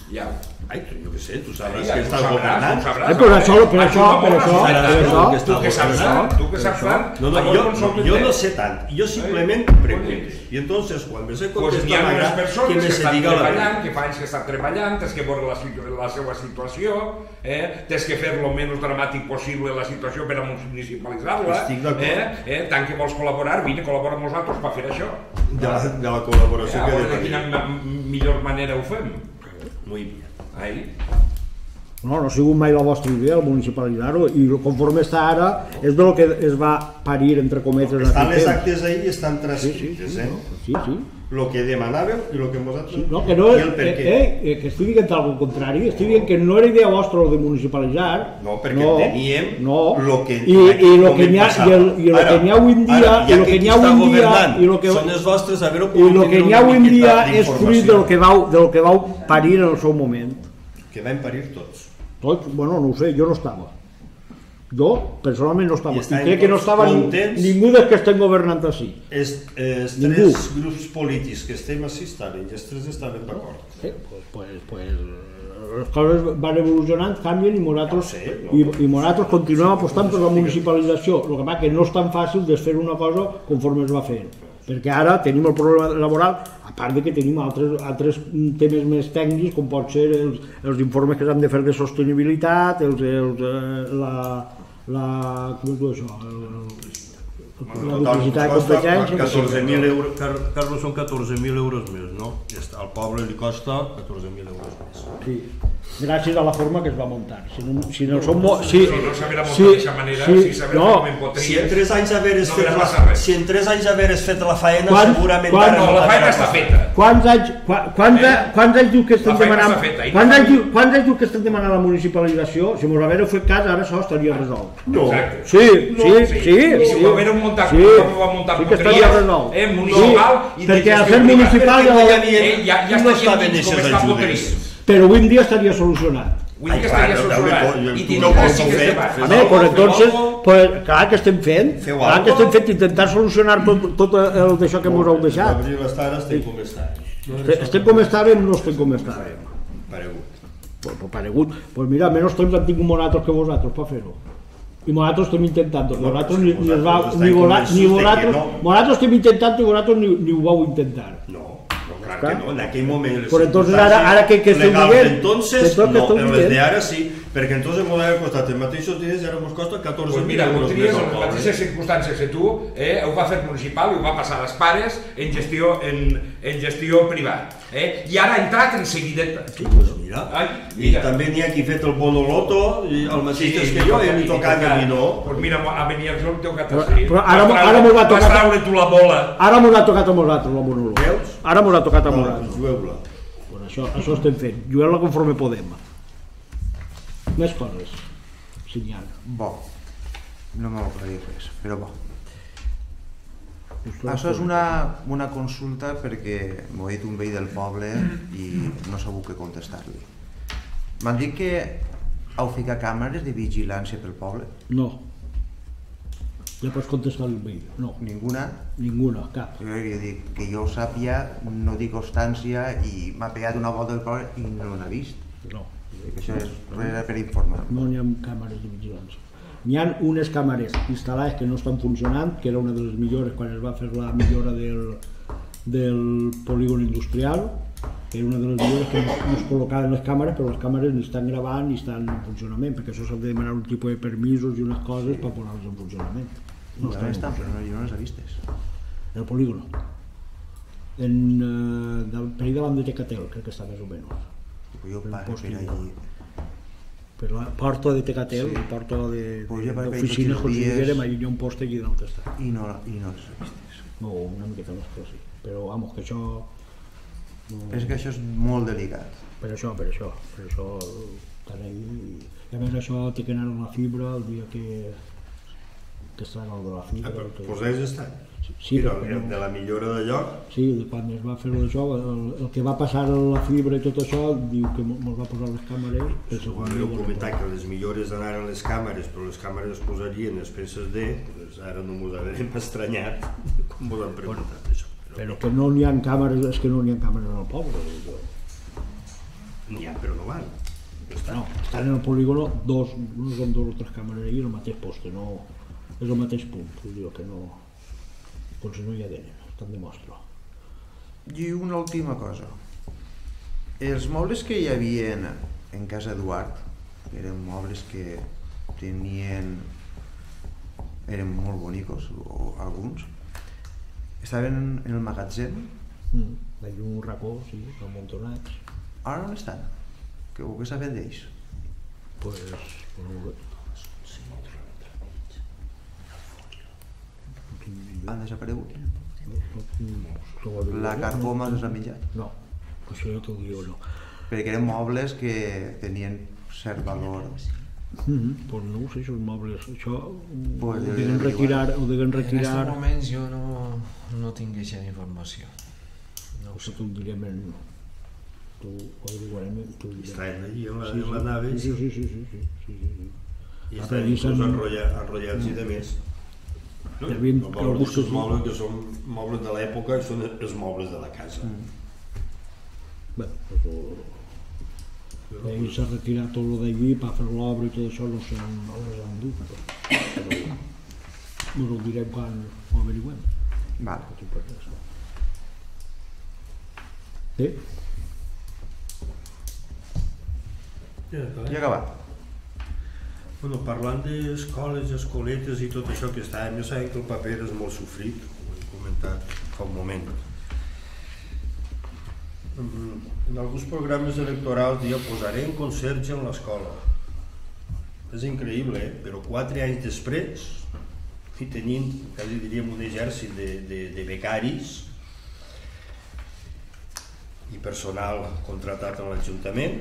Ja. Ai, jo què sé, tu sabràs Ja, que tu estàs sabràs, governant. tu sabràs. Eh, però això, per això, per això, per això, Tu que saps tant, tu que saps tant, No, no, a vos jo, consultes yo bé. no sé tant, yo simplement pregunto. Y entonces, cuando se Pues hi contesta ha la unes gra, que persones me que se estan diga la treballant, verdad. que fa anys que estan treballant, tens que veure la, situ la seva situació, eh? tens que fer lo menys dramàtic possible la situació per a municipalitzar-la, Estic d'acord. eh? eh? tant que vols col·laborar, vine, col·labora amb nosaltres per fer això. De la, de la col·laboració Eh? A que veure de he de quina tenir. ma- millor manera ho fem. Muy bien. Ahí. no, no ha sigut mai la vostra idea, el municipalitzar-ho, i conforme està ara, és del que es va parir, entre cometes, en Estan aquell les temps. actes ahí, estan Sí, sí, transcrites, sí, eh? no, sí, sí. Lo que demanàveu i lo que vosaltres... No, que no, I el per eh, què. eh, eh, que estic dient algo contrari, estic dient que no era idea vostra el de municipalitzar. No, perquè teníem no, lo que- i, i lo com que em n'hi ha, passava. i el, i lo Ara, que n'hi ha avui en dia, ara, i ja lo que que qui n'hi ha està avui en dia, governant i lo que, són els vostres, haver-ho i pogut lo que tenir n'hi ha una avui en dia miqueta és fruit d'informació. del que vau, del que vau parir en el seu moment. Que vam parir tots. Tot, bueno, no ho sé, jo no estava. Jo, personalment, no estava. I I, estàvem crec que no tots estava ni, contents. ningú dels que estem governant així. Els, els Ningú. tres grups polítics que estem així estaven, i els tres estaven d'acord. Sí, pues, pues, pues, les coses van evolucionant, canvien i nosaltres, No sé, no. i, i nosaltres continuem apostant per la municipalització. El que passa que no és tan fàcil desfer una cosa conforme es va fent. Perquè ara tenim el problema laboral, a part de que tenim altres, altres temes més tècnics, com pot ser els, els informes que s'han de fer de sostenibilitat, els, els, eh, la, la, com es diu això? El, la duplicitat de competències. catorze mil euros, Car- Carlos, són catorze mil euros més, no? I està, al poble li costa catorze mil euros més. Sí, gràcies a la forma que es va muntar. Si no, si no, som mo... si, Si no s'haguera muntat si, d'aquesta manera, si, si s'haguera no, fet com en potries, Si en tres anys haveres no fet haguera la, passat res. si en tres anys haveres fet la faena, Quan- segurament quan- ara No, la t'haguera feina està costat. feta. quants anys, qua- quants, Eh? quants anys diu que estem La feina demanant, està feta, i no quants, anys, tenim- diu- quants anys diu que estem demanant la municipalització? Si mos haguera fet cas, ara això estaria resolt. No, Exacte. Sí, No, sí, sí, sí. I si ho haguérem muntat sí, com ho va muntar sí que Potries, estaria resolt. eh, municipal, Sí, i de perquè gestió a ser privada. municipal Perquè ja, no hi ja, havia- Eh, ja, ja no està estaven dins com eixes està ajudes. Potries. però avui en dia estaria solucionat. Vull Ai, dir que clar, estaria no, solucionat. no, I tu tindria no que vols sí que fer, es debat. fes A ver, algo, pues feu entonces, algo. pues, clar que estem fent, Feu clar algo. que estem fent, intentar solucionar tot, tot el d'això que mos heu deixat. L'abril estar estem com estem. Estem com estàvem, no estem com estàvem. Paregut. Pues, pues paregut, pues mira, menys temps han tingut nosaltres que vosaltres per fer-ho. I nosaltres estem intentant, nosaltres ni, ni, es va, vosaltres ni, estem vola, convençuts ni de que vosaltres, no. nosaltres estem intentant i vosaltres ni, ni ho vau intentar. No, no, clar que no, en aquell moment les Però entonces circumstàncies ara- ara que- que esteu legals dient, entonces, que tot que no, esteu en les dient. d'ara sí, perquè entonces m'ho haver costat els mateixos diners i ara mos costa catorze Pues mil mira, euros Potries, més en al les poble. mateixes circumstàncies que tu, eh, ho va fer municipal i ho va passar als pares en gestió, en, en gestió privada. Eh? I ara ha entrat en seguideta. Sí, pues mira. Ai, I mira. també n'hi ha qui ha fet el bono loto, i el mateix Sí, és que i jo, toca- i li i tocava toca. a mi no. Pues mira, a venir el joc teu que Però- t'has dit. però ara- Vas traure- ara mos va tocar- Vas traure tu la bola. Ara mos ha tocat a nosaltres la monòleg. Veus? Ara mos ha tocat a No, nosaltres. pues jueu-la. Pues això, això estem fent, juguem-la conforme podem. Més coses, si n'hi ha. Bo, no m'agradaria res, però bo. Això és una, una consulta perquè m'ho ha dit un veí del poble i no he sabut què contestar-li. M'han dit que heu ficat càmeres de vigilància pel poble? No. Ja pots contestar el veí. No, Ninguna? ninguna, cap. Jo li dic que jo ho sàpia, no tinc constància i m'ha pegat una volta del poble i no l'ha vist. No, Que això és era per informar. no n'hi ha càmeres de vigilància. N'hi ha unes càmeres instal·lades que no estan funcionant, que era una de les millores quan es va fer la millora del, del polígon industrial, que era una de les millores que no, no es col·locaven les càmeres, però les càmeres ni estan gravant ni estan en funcionament, perquè això s'ha de demanar un tipus de permisos i unes coses per posar-los en funcionament. No, estan en estan, però funcionament. no, jo no les he vistes. El polígon. En, eh, del, per ahí davant de Tecatel, crec que està més o menys. Jo Per un pare post per igual. allí. Per la porta de Tecatel, Sí. la porta de, Pues de, jo vaig veure d'oficines tots els dies. considerem, allà hi ha un post allí dalt està. I no, i no les he vistes. No, una miqueta més però sí. Però, vamos, que això... No, És que això és molt delicat. per això, per això, per això... Tant ahí... I a més això té que anar a la fibra el dia que... que es traga el de la fibra. Ah, però tot. pues ells estan. Sí, Mira, però no- de la millora de lloc, Sí, quan es va fer això, el, el que va passar a la fibra i tot això, diu que ens va posar les càmeres i el segon quan dia heu ho comentat que les millores anaren les càmeres, però les càmeres es posarien les peces D, doncs ara no mos haurem estranyat com vos han preguntat això. Però que no n'hi ha càmeres, és que no n'hi ha càmeres al poble. n'hi ha però no van. No, estan en el polígono dos, no són dos o tres càmeres i el mateix poste, no és el mateix punt, vull dir que no, potser no hi ha d'enen, estan de mostra. I una última cosa, els mobles que hi havia en casa Eduard, que eren mobles que tenien, eren molt bonicos, o alguns, estaven en el magatzem? Mm, hi ha un racó, sí, amuntonats. Ara on estan? Que ho que saben d'ells? Pues, pues no ho veig. Han desaparegut? No, La carcoma els ha menjat? No, això ja t'ho diu, no. Perquè eren mobles que tenien cert valor. Mm -hmm. Pues no ho sé, això mobles, això pues ho deuen retirar, ho deuen retirar... En aquests moments jo no, no tinc aquesta informació. No ho sé, t'ho direm en... T'ho averiguarem, t'ho direm. Estaven allí en la, sí, en la nave sí, sí, sí, sí, sí, sí, sí, sí. I estaven inclús enrotllats, enrotllats i de més. No? Havien, no mobles, que mobles que són mobles de l'època i són els mobles de la casa. Mm. Bé, però... Ell s'ha retirat tot el d'allí per fer l'obra i tot això, no sé on les han dut, però no ho direm quan ho averiguem. Vale. Bé? I acabat. Bueno, parlant d'escoles, escoletes i tot això que estàvem, ja sabem que el paper és molt sofrit, ho he comentat fa un moment. En alguns programes electorals diu posarem conserge en l'escola. És increïble, eh? Però quatre anys després, i tenint, quasi diríem, un exèrcit de, de, de becaris i personal contratat en l'Ajuntament,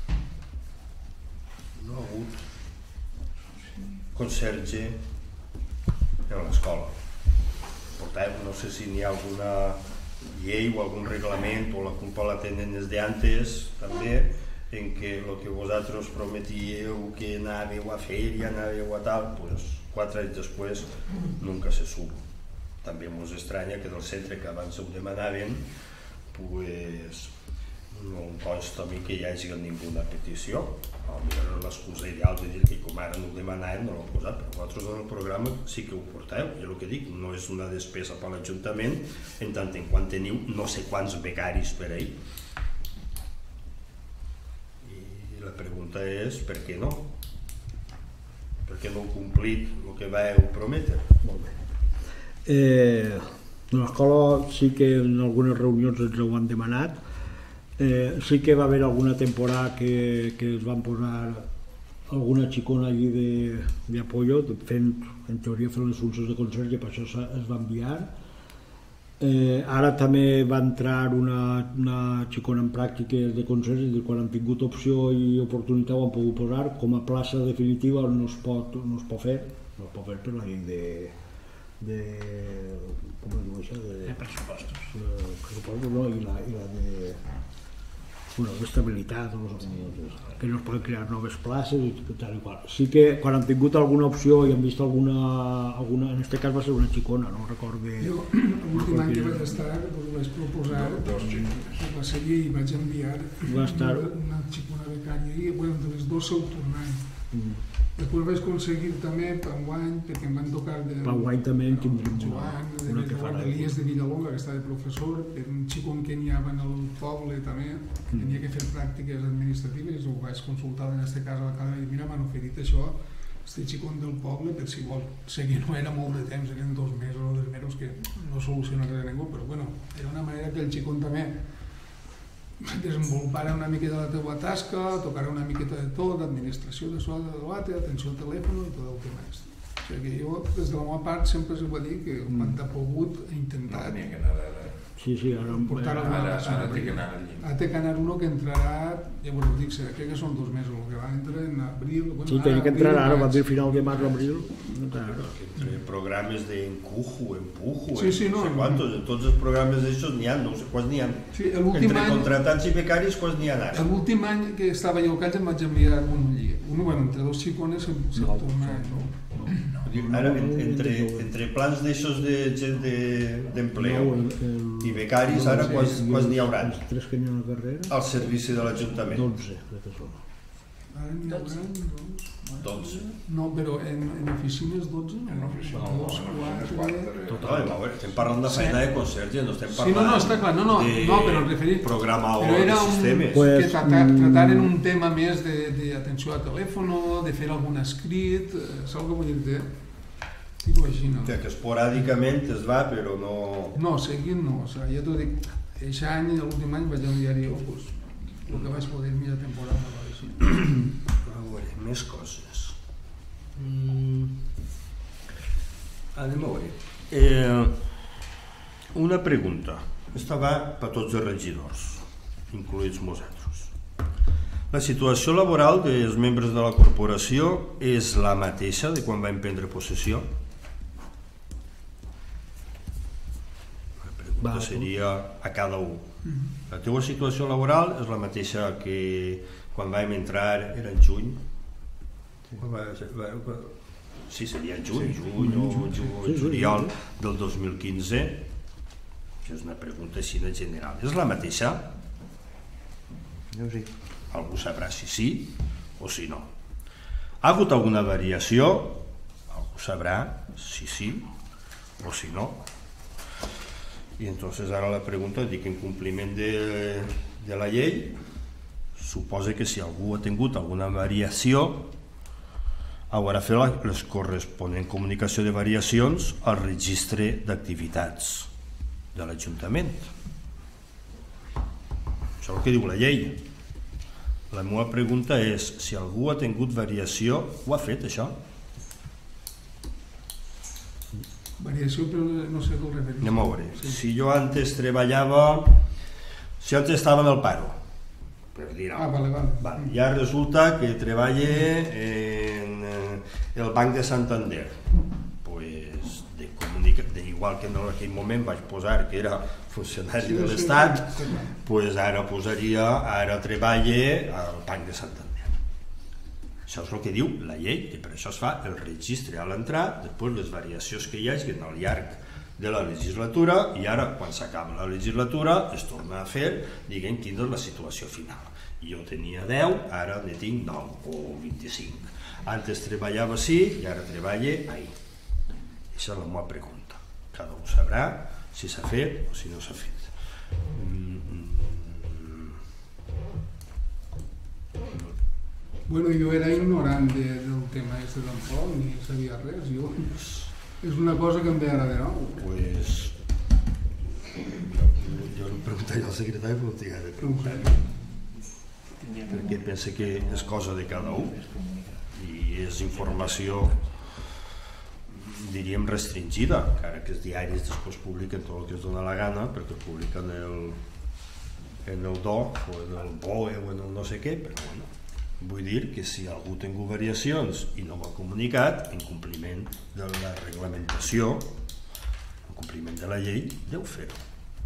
no ha hagut conserge en l'escola. Per tant, no sé si n'hi ha alguna llei o algun reglament o la culpa la tenen des d'antes també, en què el que vosaltres prometíeu que anàveu a fer i anàveu a tal, doncs quatre anys després nunca se surt. També ens estranya que del centre que abans ho demanaven pues no em consta a mi que hi hagi ninguna petició. Potser l'excusa ideal de dir que com ara no ho demanàvem no l'ho posat, però vosaltres en el programa sí que ho porteu. Jo el que dic, no és una despesa per l'Ajuntament en tant en quant teniu no sé quants becaris per ahir. I la pregunta és per què no? Per què no heu complit el que vau prometre? Molt bé. Eh, a l'escola sí que en algunes reunions ens ho han demanat. Eh, sí que va haver alguna temporada que, que es van posar alguna xicona allí d'apoyo fent, en teoria fent les funcions de conserge, per això es va enviar. Eh, ara també va entrar una, una xicona en pràctiques de conserge i quan han tingut opció i oportunitat ho han pogut posar. Com a plaça definitiva no es pot, no es pot fer, no es pot fer per la llei de, de com es diu això? De, de pressupostos. De, pressupostos no, i la, i la de bueno, d'estabilitat, que no es poden crear noves places i tal i qual. Sí que quan han tingut alguna opció i han vist alguna, alguna en aquest cas va ser una xicona, no recordo. Jo l'últim any que vaig estar doncs vaig proposar que va seguir i vaig enviar una, una xicona becària i bueno, de les dues s'ho tornant. Mm. Després vaig aconseguir també per enguany, perquè em van tocar de... Per enguany també en tindrem Joan, de, de, de l'Elies de Villalonga, que està de professor, per un xico que n'hi havia en el poble també, que mm. tenia que fer pràctiques administratives, ho vaig consultar en aquest cas a la cara i mira, m'han oferit això, este xicon del poble, per si vol seguir, no era molt de temps, eren dos mesos o tres mesos que no soluciona res a ningú, però bueno, era una manera que el xicon també desenvolupar una miqueta la teva tasca, tocar una miqueta de tot, administració de so de debat, atenció al telèfon i tot el tema aquest. O sigui que jo, des de la meva part, sempre us va dir que quan t'ha pogut he intentat... No tenia que anar ara. Sí, sí, ara... Ara, ara, ara té que anar allí. Ara té que anar uno que entrarà, ja vos ho dic, crec que són dos mesos, el que va entrar en abril... Bueno, sí, tenia que entrar ara, va dir final de març o abril. Entre programes d'encujo, empujo, sí, sí, no, no sé quantos, en tots els programes d'això n'hi ha, no sé quants n'hi ha. Sí, entre contratats i becaris, quants n'hi ha ara? L'últim any que estava jo al Calls em vaig enviar un allí. Uno, bueno, entre dos xicones s'ha tornat, no? Ara, entre, entre plans d'aixòs de gent d'empleo i becaris, ara quants n'hi haurà? Els tres que n'hi ha a la carrera? Al servici de l'Ajuntament. dotze, crec que són. Ara n'hi haurà dotze. No, però en, en oficines dotze, no? No, Dos, quatre... Total, estem parlant de feina de conserge, no estem Sí, no, no, parlant està clar, no, no, no, però em referit... de programador Però de era un, sistemes. que tratar, trataren un tema més d'atenció a telèfon, de fer algun escrit, eh, saps què vull dir-te? Dic així, no? Que esporàdicament es va, però no... No, seguint no, o sigui, ja t'ho dic, aquest any, l'últim any, vaig enviar jo, pues, el que vaig poder mitja temporada, va així. A veure, més coses. Mm. Anem a veure. Eh, una pregunta. Esta va per tots els regidors, incloïts nosaltres. La situació laboral dels membres de la corporació és la mateixa de quan vam prendre possessió? La pregunta seria a cada un. La teva situació laboral és la mateixa que quan vam entrar, era en juny? Sí, seria en juny, juny o juliol del dos mil quinze. Això és una pregunta així en general. És la mateixa? No sé. Algú sabrà si sí o si no. Ha hagut alguna variació? Algú sabrà si sí o si no. I entonces ara la pregunta, dic, en compliment de, de la llei, suposa que si algú ha tingut alguna variació haurà fet la les corresponent comunicació de variacions al registre d'activitats de l'Ajuntament. Això és el que diu la llei. La meva pregunta és si algú ha tingut variació, ho ha fet això? Variació, però no sé com referir. Anem a veure. Si jo antes treballava, si antes estava en el paro, per dir ah, vale, vale. Vale, ja resulta que treballe en el Banc de Santander, pues de comunica... de igual que en aquell moment vaig posar que era funcionari sí, de l'Estat, sí, sí. Pues ara posaria, ara treballe al Banc de Santander. Això és el que diu la llei, i per això es fa el registre a l'entrar, després les variacions que hi hagi al llarg de la legislatura, i ara, quan s'acaba la legislatura, es torna a fer, diguem, quina és la situació final. Jo tenia deu, ara ne tinc nou o vint-i-cinc. Antes treballava així i ara treballe ahí. Aquesta és la meva pregunta. Cada un sabrà si s'ha fet o si no s'ha fet. Bueno, jo era ignorant de, del tema este tampoc, ni sabia res. Jo, és una cosa que em ve ara de nou. Pues... Jo em preguntaria al secretari, però no tinc ara de preguntar. Perquè pensa que és cosa de cada un i és informació, diríem, restringida, encara que els diaris després publiquen tot el que es dona la gana, perquè publiquen el, en el D O o en el B O E o en el no sé què, però bueno, vull dir que si algú ha tingut variacions i no ho ha comunicat, en compliment de la reglamentació, en compliment de la llei, deu fer-ho.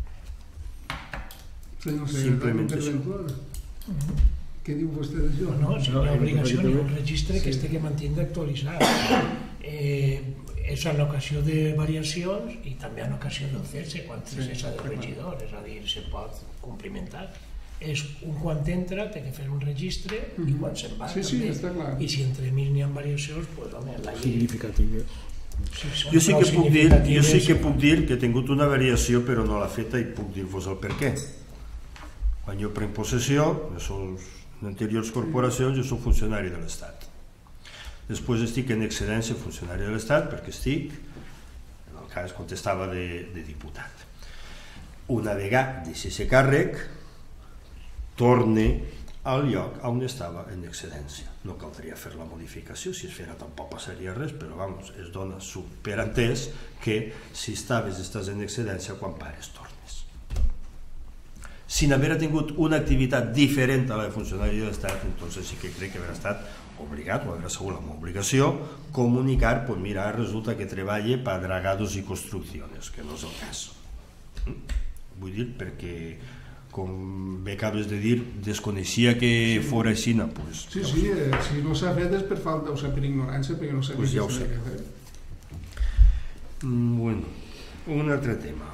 Simplement això. Què diu vostè d'això? No, si no hi ha obligació ni un registre que es té que mantenir actualitzat. Eh, és en ocasió de variacions i també en ocasió del cese, quan cessa de regidor, és a dir, se pot complimentar. És un quan entra, té que fer un registre i quan se'n va sí, també. Sí, està clar. I si entre mig n'hi ha variacions, doncs home, la llei... Significatives. Sí, jo sí que puc dir, jo sí que puc dir que he tingut una variació però no l'ha feta i puc dir-vos el per què. Quan jo prenc possessió, en anteriors corporacions, jo soc funcionari de l'Estat. Després estic en excedència funcionari de l'Estat perquè estic, en el cas quan estava de, de diputat. Una vegada deixi ser càrrec, torne al lloc on estava en excedència. No caldria fer la modificació, si es fera tampoc passaria res, però vamos, es dona superentès que si estaves estàs en excedència, quan pares tornes. Sin haver tingut una activitat diferent a la de funcionari de l'Estat, entonces sí que crec que haurà estat obligat, o haurà sigut la meva obligació, comunicar, pues mira, resulta que treballe para dragados y construcciones, que no és el cas. Vull dir, perquè com bé acabes de dir, desconeixia que sí. fora aixina, pues... Sí, sí, eh, si no s'ha fet és per falta, o sigui, per ignorància, perquè no sabia pues ja què s'ha de fer. Bueno, un altre tema.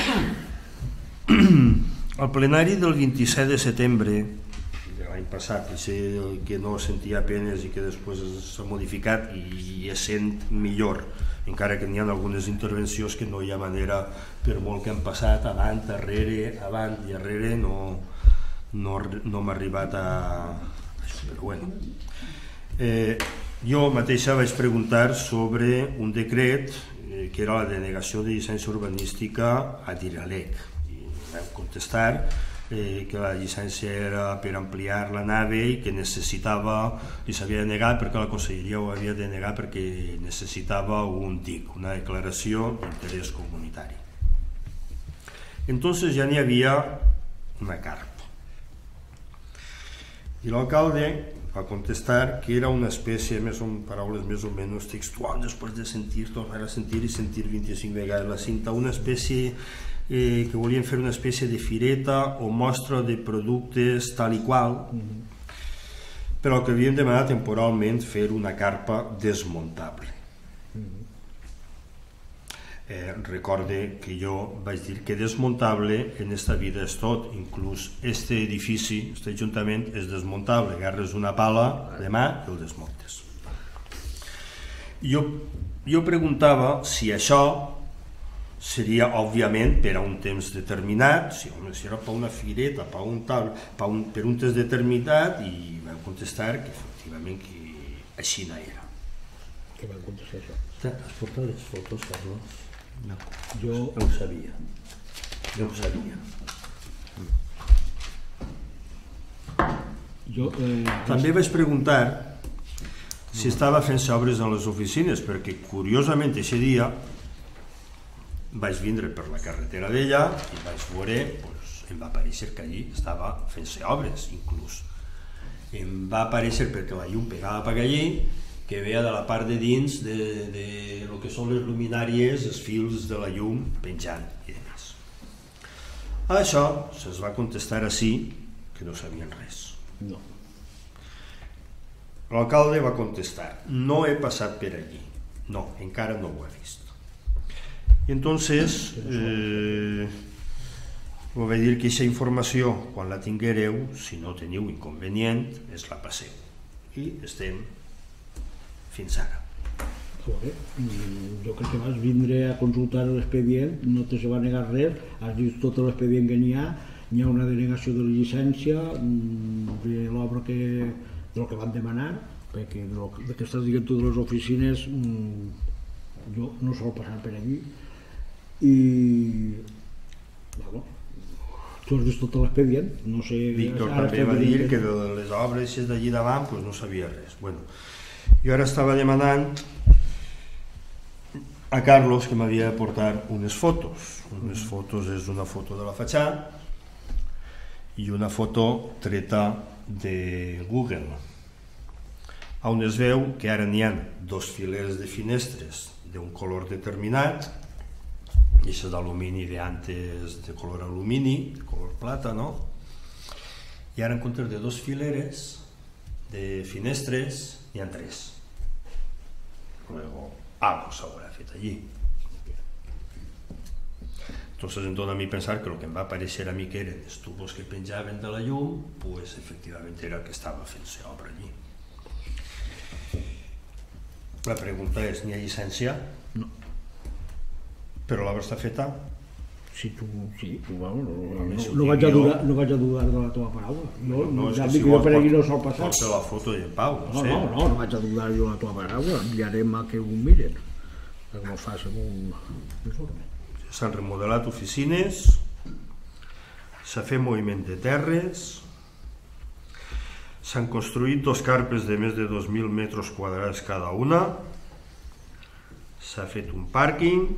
El plenari del vint-i-set de setembre de l'any passat, que no sentia penes i que després s'ha modificat i es sent millor, encara que n'hi ha algunes intervencions que no hi ha manera, per molt que han passat avant, darrere, avant i darrere, no, no, no m'ha arribat a... Però bueno. Eh, jo mateixa vaig preguntar sobre un decret eh, que era la denegació de llicència urbanística a Diralec, i vam contestar eh, que la llicència era per ampliar la nave i que necessitava, i s'havia de negar perquè la conselleria ho havia de negar perquè necessitava un D I C, una declaració d'interès comunitari. Entonces ja n'hi havia una carpa i l'alcalde va contestar que era una espècie, més o paraules més o menys textuals, després de sentir, tornar a sentir i sentir vint-i-cinc vegades la cinta, una espècie eh, que volien fer una espècie de fireta o mostra de productes tal i qual, però que havien demanat temporalment fer una carpa desmuntable. Eh, recorde que jo vaig dir que desmuntable en esta vida és tot, inclús este edifici, este ajuntament és desmuntable, agarres una pala de mà i el desmuntes. Jo, jo preguntava si això seria òbviament per a un temps determinat, si, home, si era per una fireta, per un tal, per un, per un temps determinat, i vam contestar que efectivament que així no era. Què van contestar això? Has portat les fotos, Carlos? No, jo no ho sabia. Jo ho sabia. Jo, eh, També vaig preguntar si estava fent-se obres en les oficines, perquè curiosament aquest dia vaig vindre per la carretera d'ella i vaig veure, doncs, em va aparèixer que allí estava fent-se obres, inclús. Em va aparèixer perquè la llum pegava per allí, que veia de la part de dins de, de lo que són les luminàries, els fils de la llum penjant i demés. A això se'ls va contestar així que no sabien res. No. L'alcalde va contestar: no he passat per allí. No, encara no ho he vist. I entonces eh, ho vaig dir que aquesta informació, quan la tinguereu, si no teniu inconvenient, es la passeu. I estem fins ara. Joder, jo crec que vas vindre a consultar l'expedient, no te se va negar res, has vist tot l'expedient que n'hi ha, n'hi ha una denegació de la llicència de l'obra que, del que van demanar, perquè del que estàs dient tu de les oficines jo no sol passar per allí i bueno, tu has vist tot l'expedient, no sé... Víctor també va dir que de les obres d'allí davant pues no sabia res. Bueno, jo ara estava demanant a Carlos que m'havia de portar unes fotos. Unes fotos és una foto de la fatxada i una foto treta de Google, on es veu que ara n'hi ha dos fileres de finestres d'un color determinat, i això d'alumini d'antes de color alumini, de color plata, no? I ara en comptes de dos fileres de finestres n'hi ha tres. Luego algo s'haurà fet allí. Entonces em dona a mi pensar que el que em va aparèixer a mi que eren els tubos que penjaven de la llum, pues efectivament era el que estava fent-se obra allí. La pregunta és, n'hi ha llicència? No. Però l'obra està feta? Si tu, sí, tu, bueno, no, no, no, vaig a dudar, no vaig a dudar de la teva paraula. No, no, és ja que si dic que jo vols per aquí no pot, sol passar. pot ser la foto i en pau, no, No, sé. no, no, no vaig a dudar jo de la teva paraula. Enviarem a que ho miren, que no facin un informe. S'han remodelat oficines, s'ha fet moviment de terres, s'han construït dos carpes de més de dos mil metres quadrats cada una, s'ha fet un pàrquing,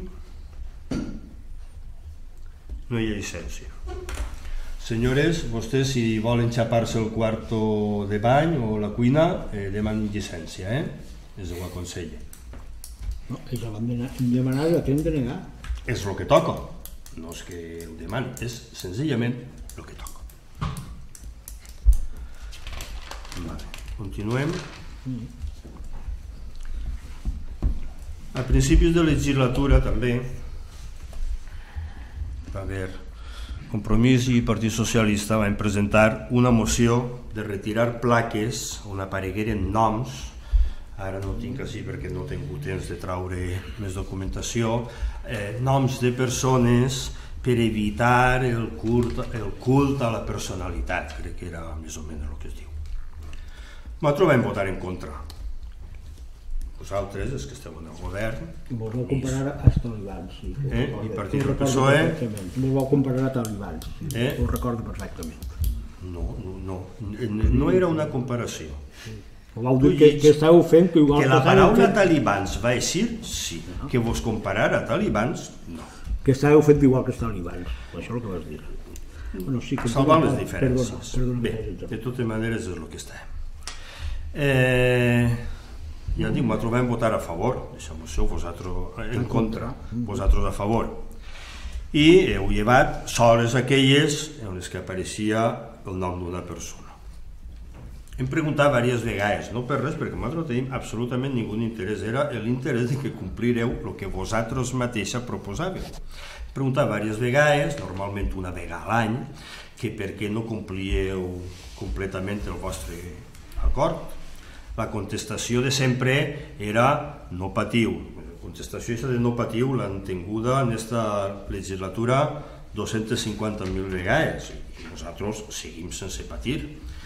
no hi ha llicència. Senyores, vostès si volen xapar-se el quarto de bany o la cuina, eh, demanen llicència, eh? És ho aconsella. No, ells van demanar i la tenen de negar. És el que toca, no és que ho demani, és senzillament el que toca. Vale. Continuem. A principis de legislatura també va haver Compromís i Partit Socialista van presentar una moció de retirar plaques on aparegueren noms, ara no tinc així perquè no he tingut temps de traure més documentació, eh, noms de persones per evitar el cult, el cult a la personalitat, crec que era més o menys el que es diu. Nosaltres vam votar en contra. Vosaltres, els que esteu en el govern... Vos vau comparar als talibans. Sí, eh? I Partit del P S O E... Vos vau comparar a talibans, sí, eh? ho recordo perfectament. No, no, no, no era una comparació. Vau dir que, que estàveu fent... Que, igual que la que paraula fent... talibans va eixir, sí. No. Que vos comparar a talibans, no. Que estàveu fent igual que els talibans, això és el que vas dir. Bueno, sí que salvant les diferències. Perdona, perdona, bé, de totes maneres és el que està. Eh... Ja dic, nosaltres vam votar a favor d'això, vosaltres en contra, vosaltres a favor. I heu llevat soles aquelles en les que apareixia el nom d'una persona. Hem preguntat diverses vegades, no per res, perquè nosaltres tenim absolutament ningú interès, era l'interès de que complireu el que vosaltres mateixa proposàveu. Hem preguntat diverses vegades, normalment una vegada a l'any, que per què no complíeu completament el vostre acord. La contestació de sempre era no patiu. La contestació de no patiu l'han tinguda en aquesta legislatura dos-centes cinquanta mil vegades i nosaltres seguim sense patir.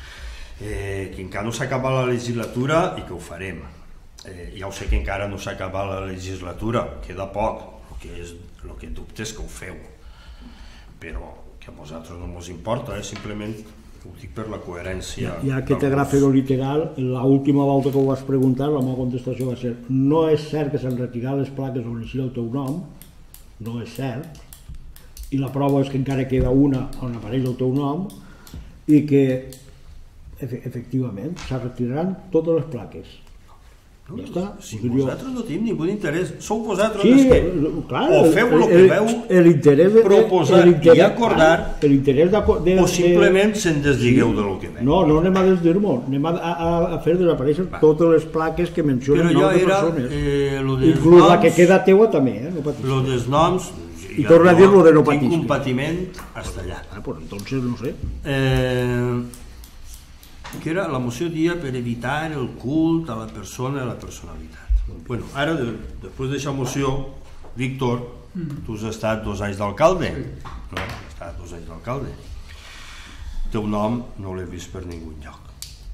Eh, que encara no s'ha acabat la legislatura i que ho farem. Eh, ja ho sé que encara no s'ha acabat la legislatura, queda poc, el que, és, el que dubte és que ho feu. Però que a vosaltres no us importa, eh, simplement ho dic per la coherència. Ja que t'agrafa lo literal, l'última volta que ho vas preguntar, la meva contestació va ser no és cert que s'han retirat les plaques on així el teu nom, no és cert, i la prova és que encara queda una on apareix el teu nom, i que efectivament se retiraran totes les plaques. No, ja està. Si vosaltres no tenim ningú interès, sou vosaltres sí, els que clar, o feu el que veu proposar i acordar, el interès de, de, o simplement se'n desdigueu sí. de lo que veu. No, no anem a desdir-m'ho, anem a, a, a fer desaparèixer Va. totes les plaques que mencionen noms de persones. Eh, Inclús noms, la que queda teua també, eh? No patisca. Lo dels noms... I torna a dir lo de no patisca. Tinc un patiment hasta allà. Ah, pues entonces no sé. Eh... que era la moció dia per evitar el cult a la persona i a la personalitat. Bueno, ara, de, després d'aquesta moció, Víctor, tu has estat dos anys d'alcalde, no? Has estat dos anys d'alcalde. El teu nom no l'he vist per ningú lloc.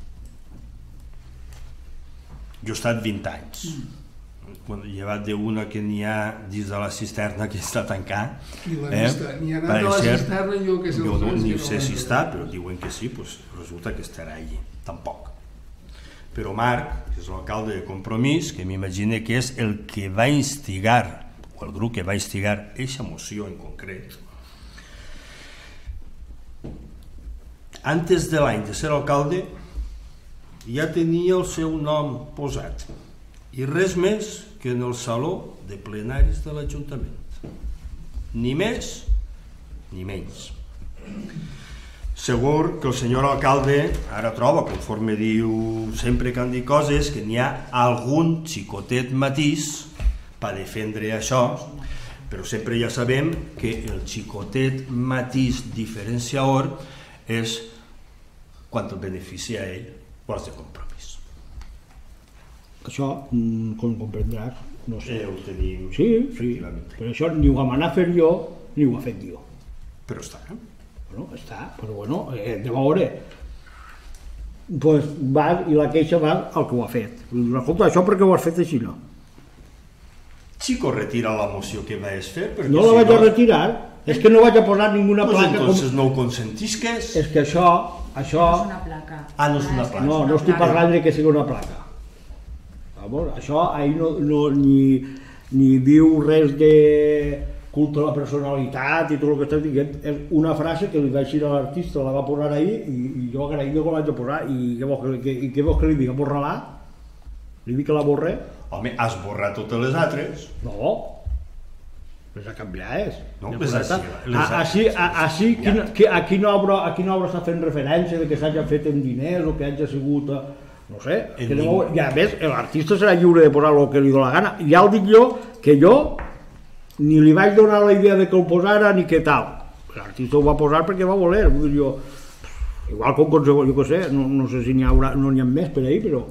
Jo he estat vint anys. Quan he llevat d'una que n'hi ha dins de la cisterna que està tancada. Eh? N'hi ha anat a la cisterna jo que sé jo no, ni sé si està, però diuen que sí, doncs resulta que estarà allí. Tampoc. Però Marc, que és l'alcalde de Compromís, que m'imagino que és el que va instigar, o el grup que va instigar aquesta moció en concret, antes de l'any de ser alcalde ja tenia el seu nom posat i res més que en el saló de plenaris de l'Ajuntament. Ni més ni menys. Segur que el senyor alcalde ara troba, conforme diu sempre que han dit coses, que n'hi ha algun xicotet matís per defendre això, però sempre ja sabem que el xicotet matís diferenciador és quan el beneficia a ell o els de Compromís. Això, com comprendràs, no sé. Eh, ho tenim, sí, sí, però això ni ho vam anar a fer jo, ni ho ha fet jo. Però està, eh? Bueno, està, però bueno, eh, de veure, pues va, i la queixa va al que ho ha fet. Escolta, això perquè ho has fet així, no? Chico, retira la moció que vas fer, perquè no la si vaig no... a retirar, és que no vaig a posar ninguna pues placa. Entonces com... no ho consentisques? És que això, això... No és una placa. Ah, no és una placa. No, no estic parlant de que sigui una placa. Vamos, això ahir no, no, ni, ni diu res de culte a la personalitat i tot el que estàs dient, és una frase que li vaig dir a l'artista, la va posar ahir i, i jo agraït que la vaig a posar i què vols que, que, que, que li dic, borrar-la? Li dic que la borre? Home, has borrat totes les altres? No, les ha canviat. No, les has així, així, a quina obra està fent referència de que s'hagi fet en diners o que hagi sigut a, no sé, que no, i a més l'artista serà lliure de posar el que li dóna la gana. Ja el dic jo, que jo ni li vaig donar la idea de que el posara ni què tal, l'artista ho va posar perquè va voler, vull dir jo, igual com conseqüència, jo què sé, no, no sé si n'hi haurà, no n'hi ha més per ahir, però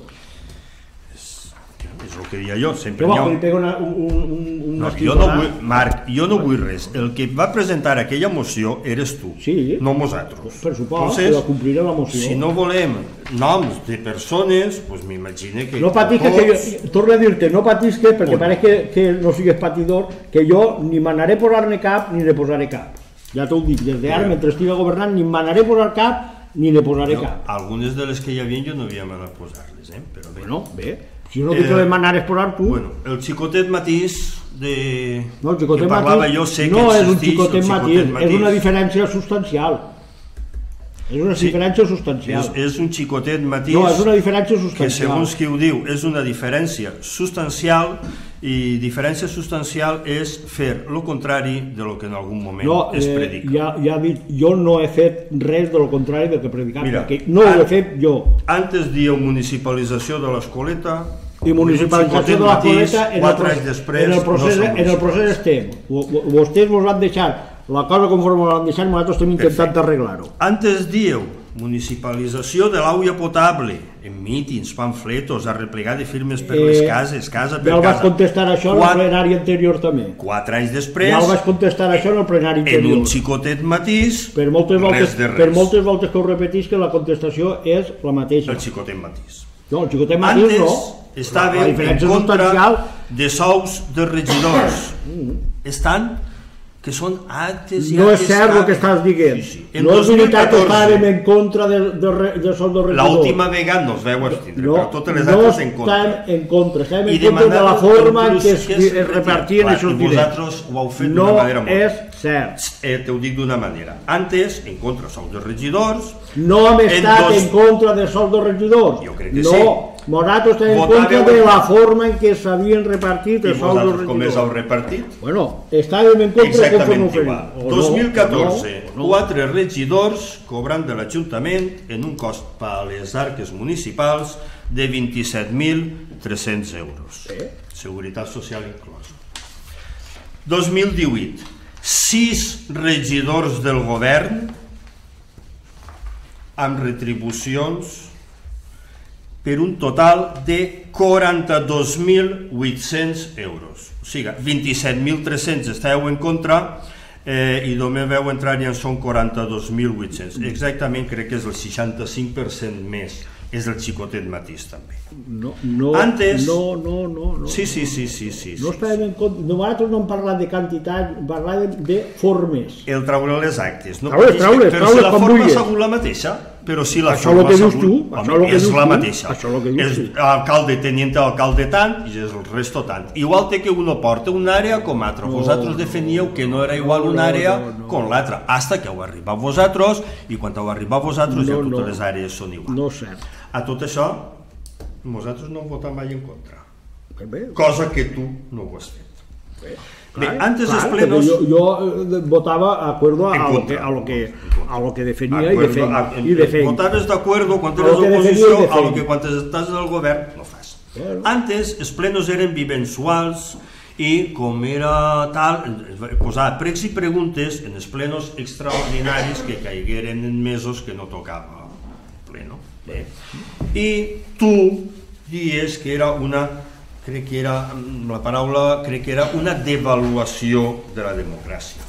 és el que deia jo, sempre però n'hi ha va, li pega una, un, un, un no, jo no vull, Marc, jo no vull res, el que va presentar aquella moció eres tu, sí, no nosaltres. Per supost, que la compliré la moció. Si no volem noms de persones, doncs m'imagino que... No patisques, que jo, torno a dir-te, no patisques, perquè pareix que, que no sigues patidor, que jo ni manaré posar-ne cap ni ne posaré cap. Ja t'ho dic, des d'ara, mentre estigui governant, ni manaré posar cap ni ne posaré cap. Algunes de les que hi havia jo no havia manat posar-les, eh? Però bé. Bueno, bé. Si no dic que les manares posar tu... Bueno, el xicotet matís de... No, el xicotet que parlava matís jo sé no que és un existeix, xicotet matís, és una diferència substancial. És una Sí, diferència substancial. És, és un xicotet matís No, és una diferència que substancial. segons qui ho diu és una diferència substancial i diferència substancial és fer el contrari de lo que en algun moment No, es eh, predica. ja, ja he dit, jo no he fet res de lo contrari del que predicat, Mira, perquè no ho he fet jo. Antes dieu municipalització de l'escoleta I municipalització de l'escoleta en, quatre anys després en el procés, no en el procés estem. Vostès mos van deixar la cosa conforme la van deixar, nosaltres estem intentant arreglar-ho. Antes dieu municipalització de l'aigua potable en mítings, pamfletos, arreplegar de firmes per les cases, casa per Ja el vas casa. contestar això en el plenari anterior també. Quatre anys després, Ja el vas contestar això en el plenari en anterior. un xicotet matís, Per moltes voltes, res de res. per moltes voltes que ho repetís que la contestació és la mateixa. El xicotet matís. No, el xicotet matís Antes no. estàveu La en diferència contra substancial de sous de regidors. Estan que són actes i no és actes cert el cada- que estàs dient. Sí, sí. En No és dos mil veritat que catorze, estàvem en contra de, de, re- de sous de regidors. l'última vegada no es veu abstindre, No, però totes les no altres en contra. estem en contra, estem I en contra de la demanàveu forma en inclús què es, que es es repartien Clar, aquests i diners. vosaltres ho heu fet No d'una manera molt és cert. Eh, te ho dic d'una manera. Antes, en contra sous de regidors, No hem En estat dos- en contra de sous de regidors. Jo crec que no, sí. nosaltres estem en Votàveu contra de en- la forma en què s'havien repartit i els sous de vosaltres com els heu regidors. repartit? Bueno, estàvem en contra de com Exactament ho feien. igual. O no, dos mil catorze, o no. quatre regidors cobrant de l'Ajuntament en un cost per a les arques municipals de vint-i-set mil tres-cents euros. Seguretat social inclosa. dos mil divuit, sis regidors del govern amb retribucions per un total de quaranta-dos mil vuit-cents euros. O sigui, vint-i-set mil tres-cents esteu en contra eh, i només veu entrar i en són quaranta-dos mil vuit-cents. Exactament, crec que és el seixanta-cinc per cent més. És el xicotet matís també. No, no, Antes- no, no, no, no. Sí, sí, sí, sí, sí. No sí. estàvem en contra, nosaltres no hem parlat de quantitat, parlàvem de formes. El traure les actes. No Traure's, pateix, traure's, però traure's si la com forma vulguis. ha sigut la mateixa, però si la Això forma lo que ha dius sigut- tu, home, això lo que és dius la tu, mateixa. això lo que dius és tu. alcalde, teniente alcalde tant i és el resto tant. Igual té que uno porta una àrea com altra. No, Vosaltres definíeu que no era igual no, una àrea no, no. com l'altra, hasta que heu arribat vosaltres i quan heu arribat vosaltres ja No, totes no. les àrees són iguals. No és cert. A tot això, vosaltres no heu votat mai en contra. Bé, Cosa que tu no ho has fet. Bé, clar, antes clar, dels plenos... Yo, yo eh, votaba de acuerdo a, En a, lo contra. que, a, lo que, a lo que definía y Acuerdo, defensa. a- Y defensa. Votaves d'acuerdo quan A eres lo que defendia d'oposició i a lo defensa. que quan estàs del govern no fas. Claro. Antes els plenos eren bimensuals i com era tal, es va posar pregs i preguntes en els plenos extraordinaris que caigueren en mesos que no tocava pleno. Bé. I tu dies que era una, crec que era, la paraula, crec que era una devaluació de la democràcia.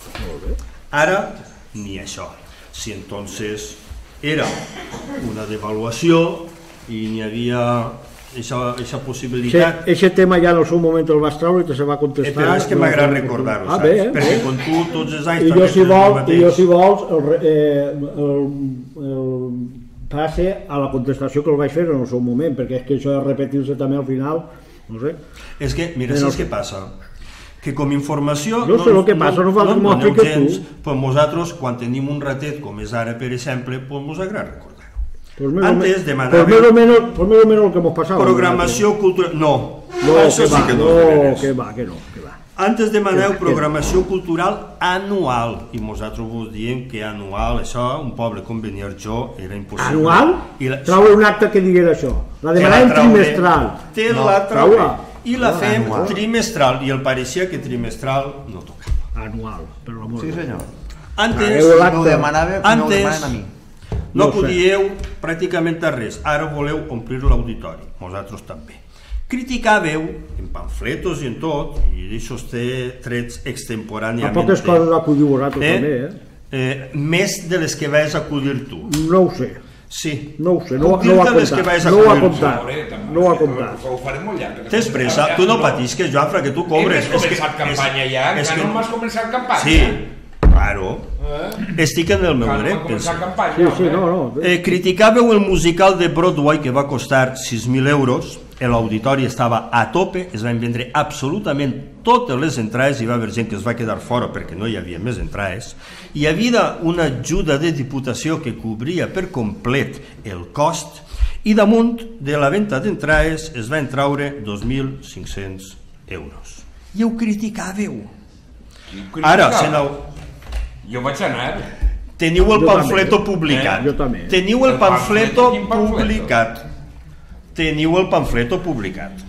Ara, ni això. Si entonces era una devaluació i n'hi havia aquesta possibilitat... Ese tema ja en el seu moment el vas treure i te se va contestar. Eh, però és que m'agrada recordar-ho, ah, saps? bé, Perquè bé. com tu tots els anys I jo també si, tens el vol, i mateix. jo si vols el, re- eh, el, el passe a la contestació que el vaig fer en el seu moment, perquè és que això de repetir-se també al final, no sé. És que, mira, Però- saps què passa? Que com a informació... Jo sé el que passa, no fa que m'ho expliques tu. Però nosaltres, quan tenim un ratet, com és ara, per exemple, doncs mos agrada recordar-ho. Antes demanàveu... Pues més o menos, pues més o menos el que hemos pasado. Programació cultural... No, no, això que sí va, que no. No, que va, que no, que va. Antes demaneu programació cultural anual, i nosaltres vos diem que anual, això, un poble com Beniarjó, era impossible. Anual? La... Traure un acte que diguera això. La demanàvem trimestral. Te no, la traure. I la no, fem anual. Trimestral, i el pareixia que trimestral no tocava. Anual, per l'amor. Sí, senyor. Antes, no ho demanava, no ho demanen a mi. No, no podíeu pràcticament a res, ara voleu omplir l'auditori, nosaltres també. Criticàveu en pamfletos i en tot, i d'això té trets extemporàniament. A poques coses acudiu vosaltres eh? també, eh? eh? Més de les que vais acudir tu. No ho sé. Sí. No ho sé, no, no ho ha comptat. No ho ha comptat. No ho ha comptat. Ho farem molt llarg. Tens pressa? Tu no patisques, Joanfra, que tu cobres. Hem començat campanya ja, encara no m'has començat campanya. Sí. Claro, estic en el meu dret. Sí, sí, no, no. Eh, criticàveu el musical de Broadway que va costar sis mil euros, l'auditori estava a tope, es van vendre absolutament totes les entrades, hi va haver gent que es va quedar fora perquè no hi havia més entrades, hi havia una ajuda de diputació que cobria per complet el cost i damunt de la venda d'entrades es van traure dos mil cinc-cents euros. I ho criticàveu. Ara, se n'heu... Jo vaig anar. Teniu el pamfleto publicat. Jo també. Teniu el pamfleto publicat. Teniu el pamfleto publicat.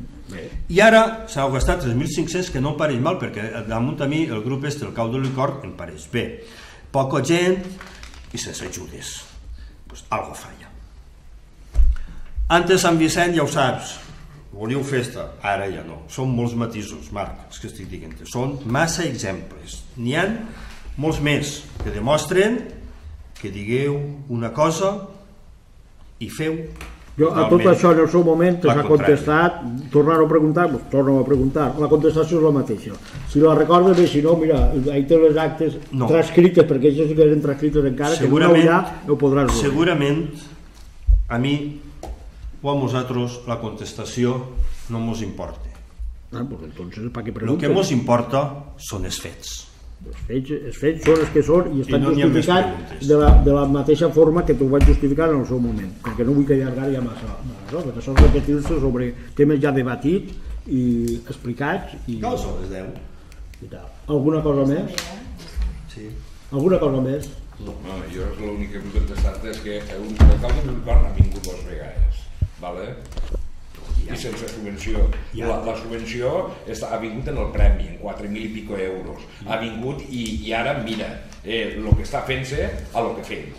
I ara s'heu gastat tres mil cinc-cents, que no em pareix mal, perquè damunt a mi el grup este, el Cau de Licor, em pareix bé. Poca gent i sense ajudes. Pues algo falla. Antes Sant Vicent, ja ho saps, volíeu festa, ara ja no. Són molts matisos, Marc, els que estic dient. Són massa exemples. N'hi ha molts més que demostren que digueu una cosa i feu jo, a tot això en el seu moment que s'ha contestat, tornar-ho a preguntar, doncs torno a preguntar, la contestació és la mateixa. Si la recordes bé, si no, mira, ahí té les actes no. transcrites, perquè això sí que eren transcrites encara, que no hi ha, ho podràs veure. Segurament, a mi o a nosaltres la contestació no mos importa. Ah, pues entonces, ¿para qué el preguntes? que mos importa són els fets. Els fets, els fets són els que són i estan I no justificats de la, de la mateixa forma que t'ho vaig justificar en el seu moment, perquè no vull que allargar ja massa, no? Perquè són repetir-se sobre temes ja debatits i explicats i... No són les deu. I tal. Alguna cosa més? Sí. Alguna cosa més? No, no jo l'únic que vull contestar-te és que un alcalde d'un cor ha vingut dues vegades, vale? I sense subvenció. La, la subvenció està, ha vingut en el premi, en quatre mil i pico euros. Ha vingut i, i ara mira eh, el que està fent-se a lo que fem.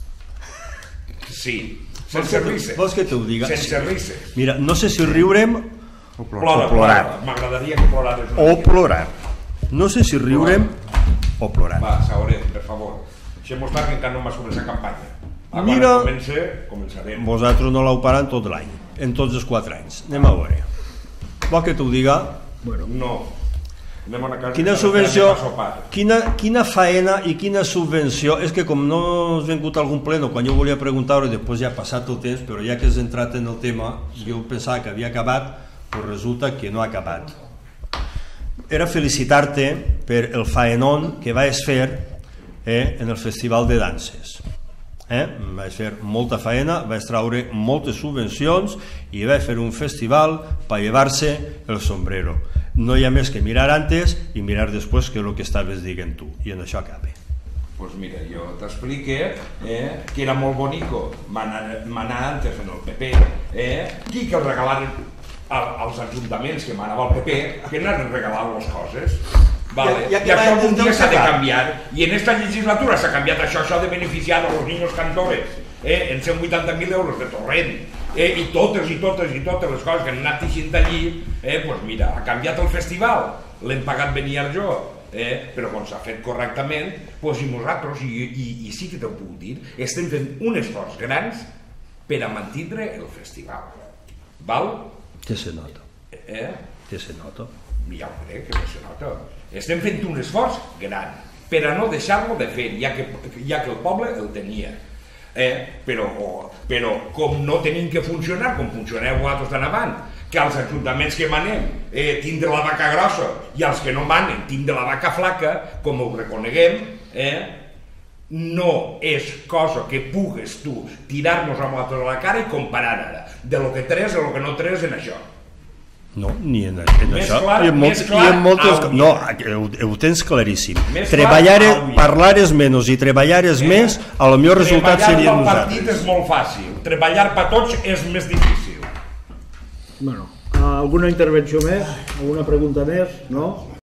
Sí, sense risses. Vols que t'ho diga? Sense risses. Mira, no sé si riurem o plorar. plorar. M'agradaria que plorares. O plorar. No sé si riurem o plorar. Va, Sauret, per favor. Deixem-nos clar que encara no m'ha sobre la campanya. A Mira, quan comence, començarem. Vosaltres no l'heu parat tot l'any, en tots els quatre anys. Anem a veure. Vol que t'ho diga? Bueno, no. Anem a una casa quina subvenció, quina, quina faena i quina subvenció, és que com no has vingut a algun pleno, quan jo volia preguntar-ho i després ja ha passat el temps, però ja que has entrat en el tema, jo pensava que havia acabat, però resulta que no ha acabat. Era felicitar-te per el faenón que vas fer eh, en el Festival de Danses. Eh? Vaig fer molta feina, vaig traure moltes subvencions i vaig fer un festival per llevar-se el sombrero. No hi ha més que mirar antes i mirar després que és el que estaves dient tu, i en això acaba. Pues mira, jo t'explique eh, que era molt bonico manar antes en el P P, eh, qui que el regalaren als ajuntaments que manava el P P, que anaven regalant les coses. Vale. Ja, ja I això algun dia s'ha de canviar, i en esta legislatura s'ha canviat això, això de beneficiar a los niños cantores eh, en cent vuitanta mil euros de torrent eh, i totes i totes i totes les coses que han anat teixint allí, eh, pues mira, ha canviat el festival, l'hem pagat venir jo, eh, però quan s'ha fet correctament, pues i nosaltres, i, i, i sí que t'ho puc dir, estem fent un esforç grans per a mantindre el festival. Val? Que se nota. Eh? Que se nota. Ja ho crec que se nota. Estem fent un esforç gran per a no deixar-lo de fer, ja que, ja que el poble el tenia. Eh, però, però com no tenim que funcionar com funcioneu vosaltres d'en avant, que els ajuntaments que manem eh, tindre la vaca grossa i els que no manen tindre la vaca flaca, com ho reconeguem, eh, no és cosa que pugues tu tirar-nos a nosaltres a la cara i comparar ara de lo que tres a lo que no tres en això. No, ni en, en més això. Clar, I en, molt, més clar, i en moltes... àudia. No, ho, ho tens claríssim. Més Treballar, clar, àudia. parlares menys i treballares eh? més, a lo millor resultat seria nosaltres. Treballar pel nosaltres. partit és molt fàcil, treballar per tots és més difícil. Bueno, alguna intervenció més? Alguna pregunta més? No?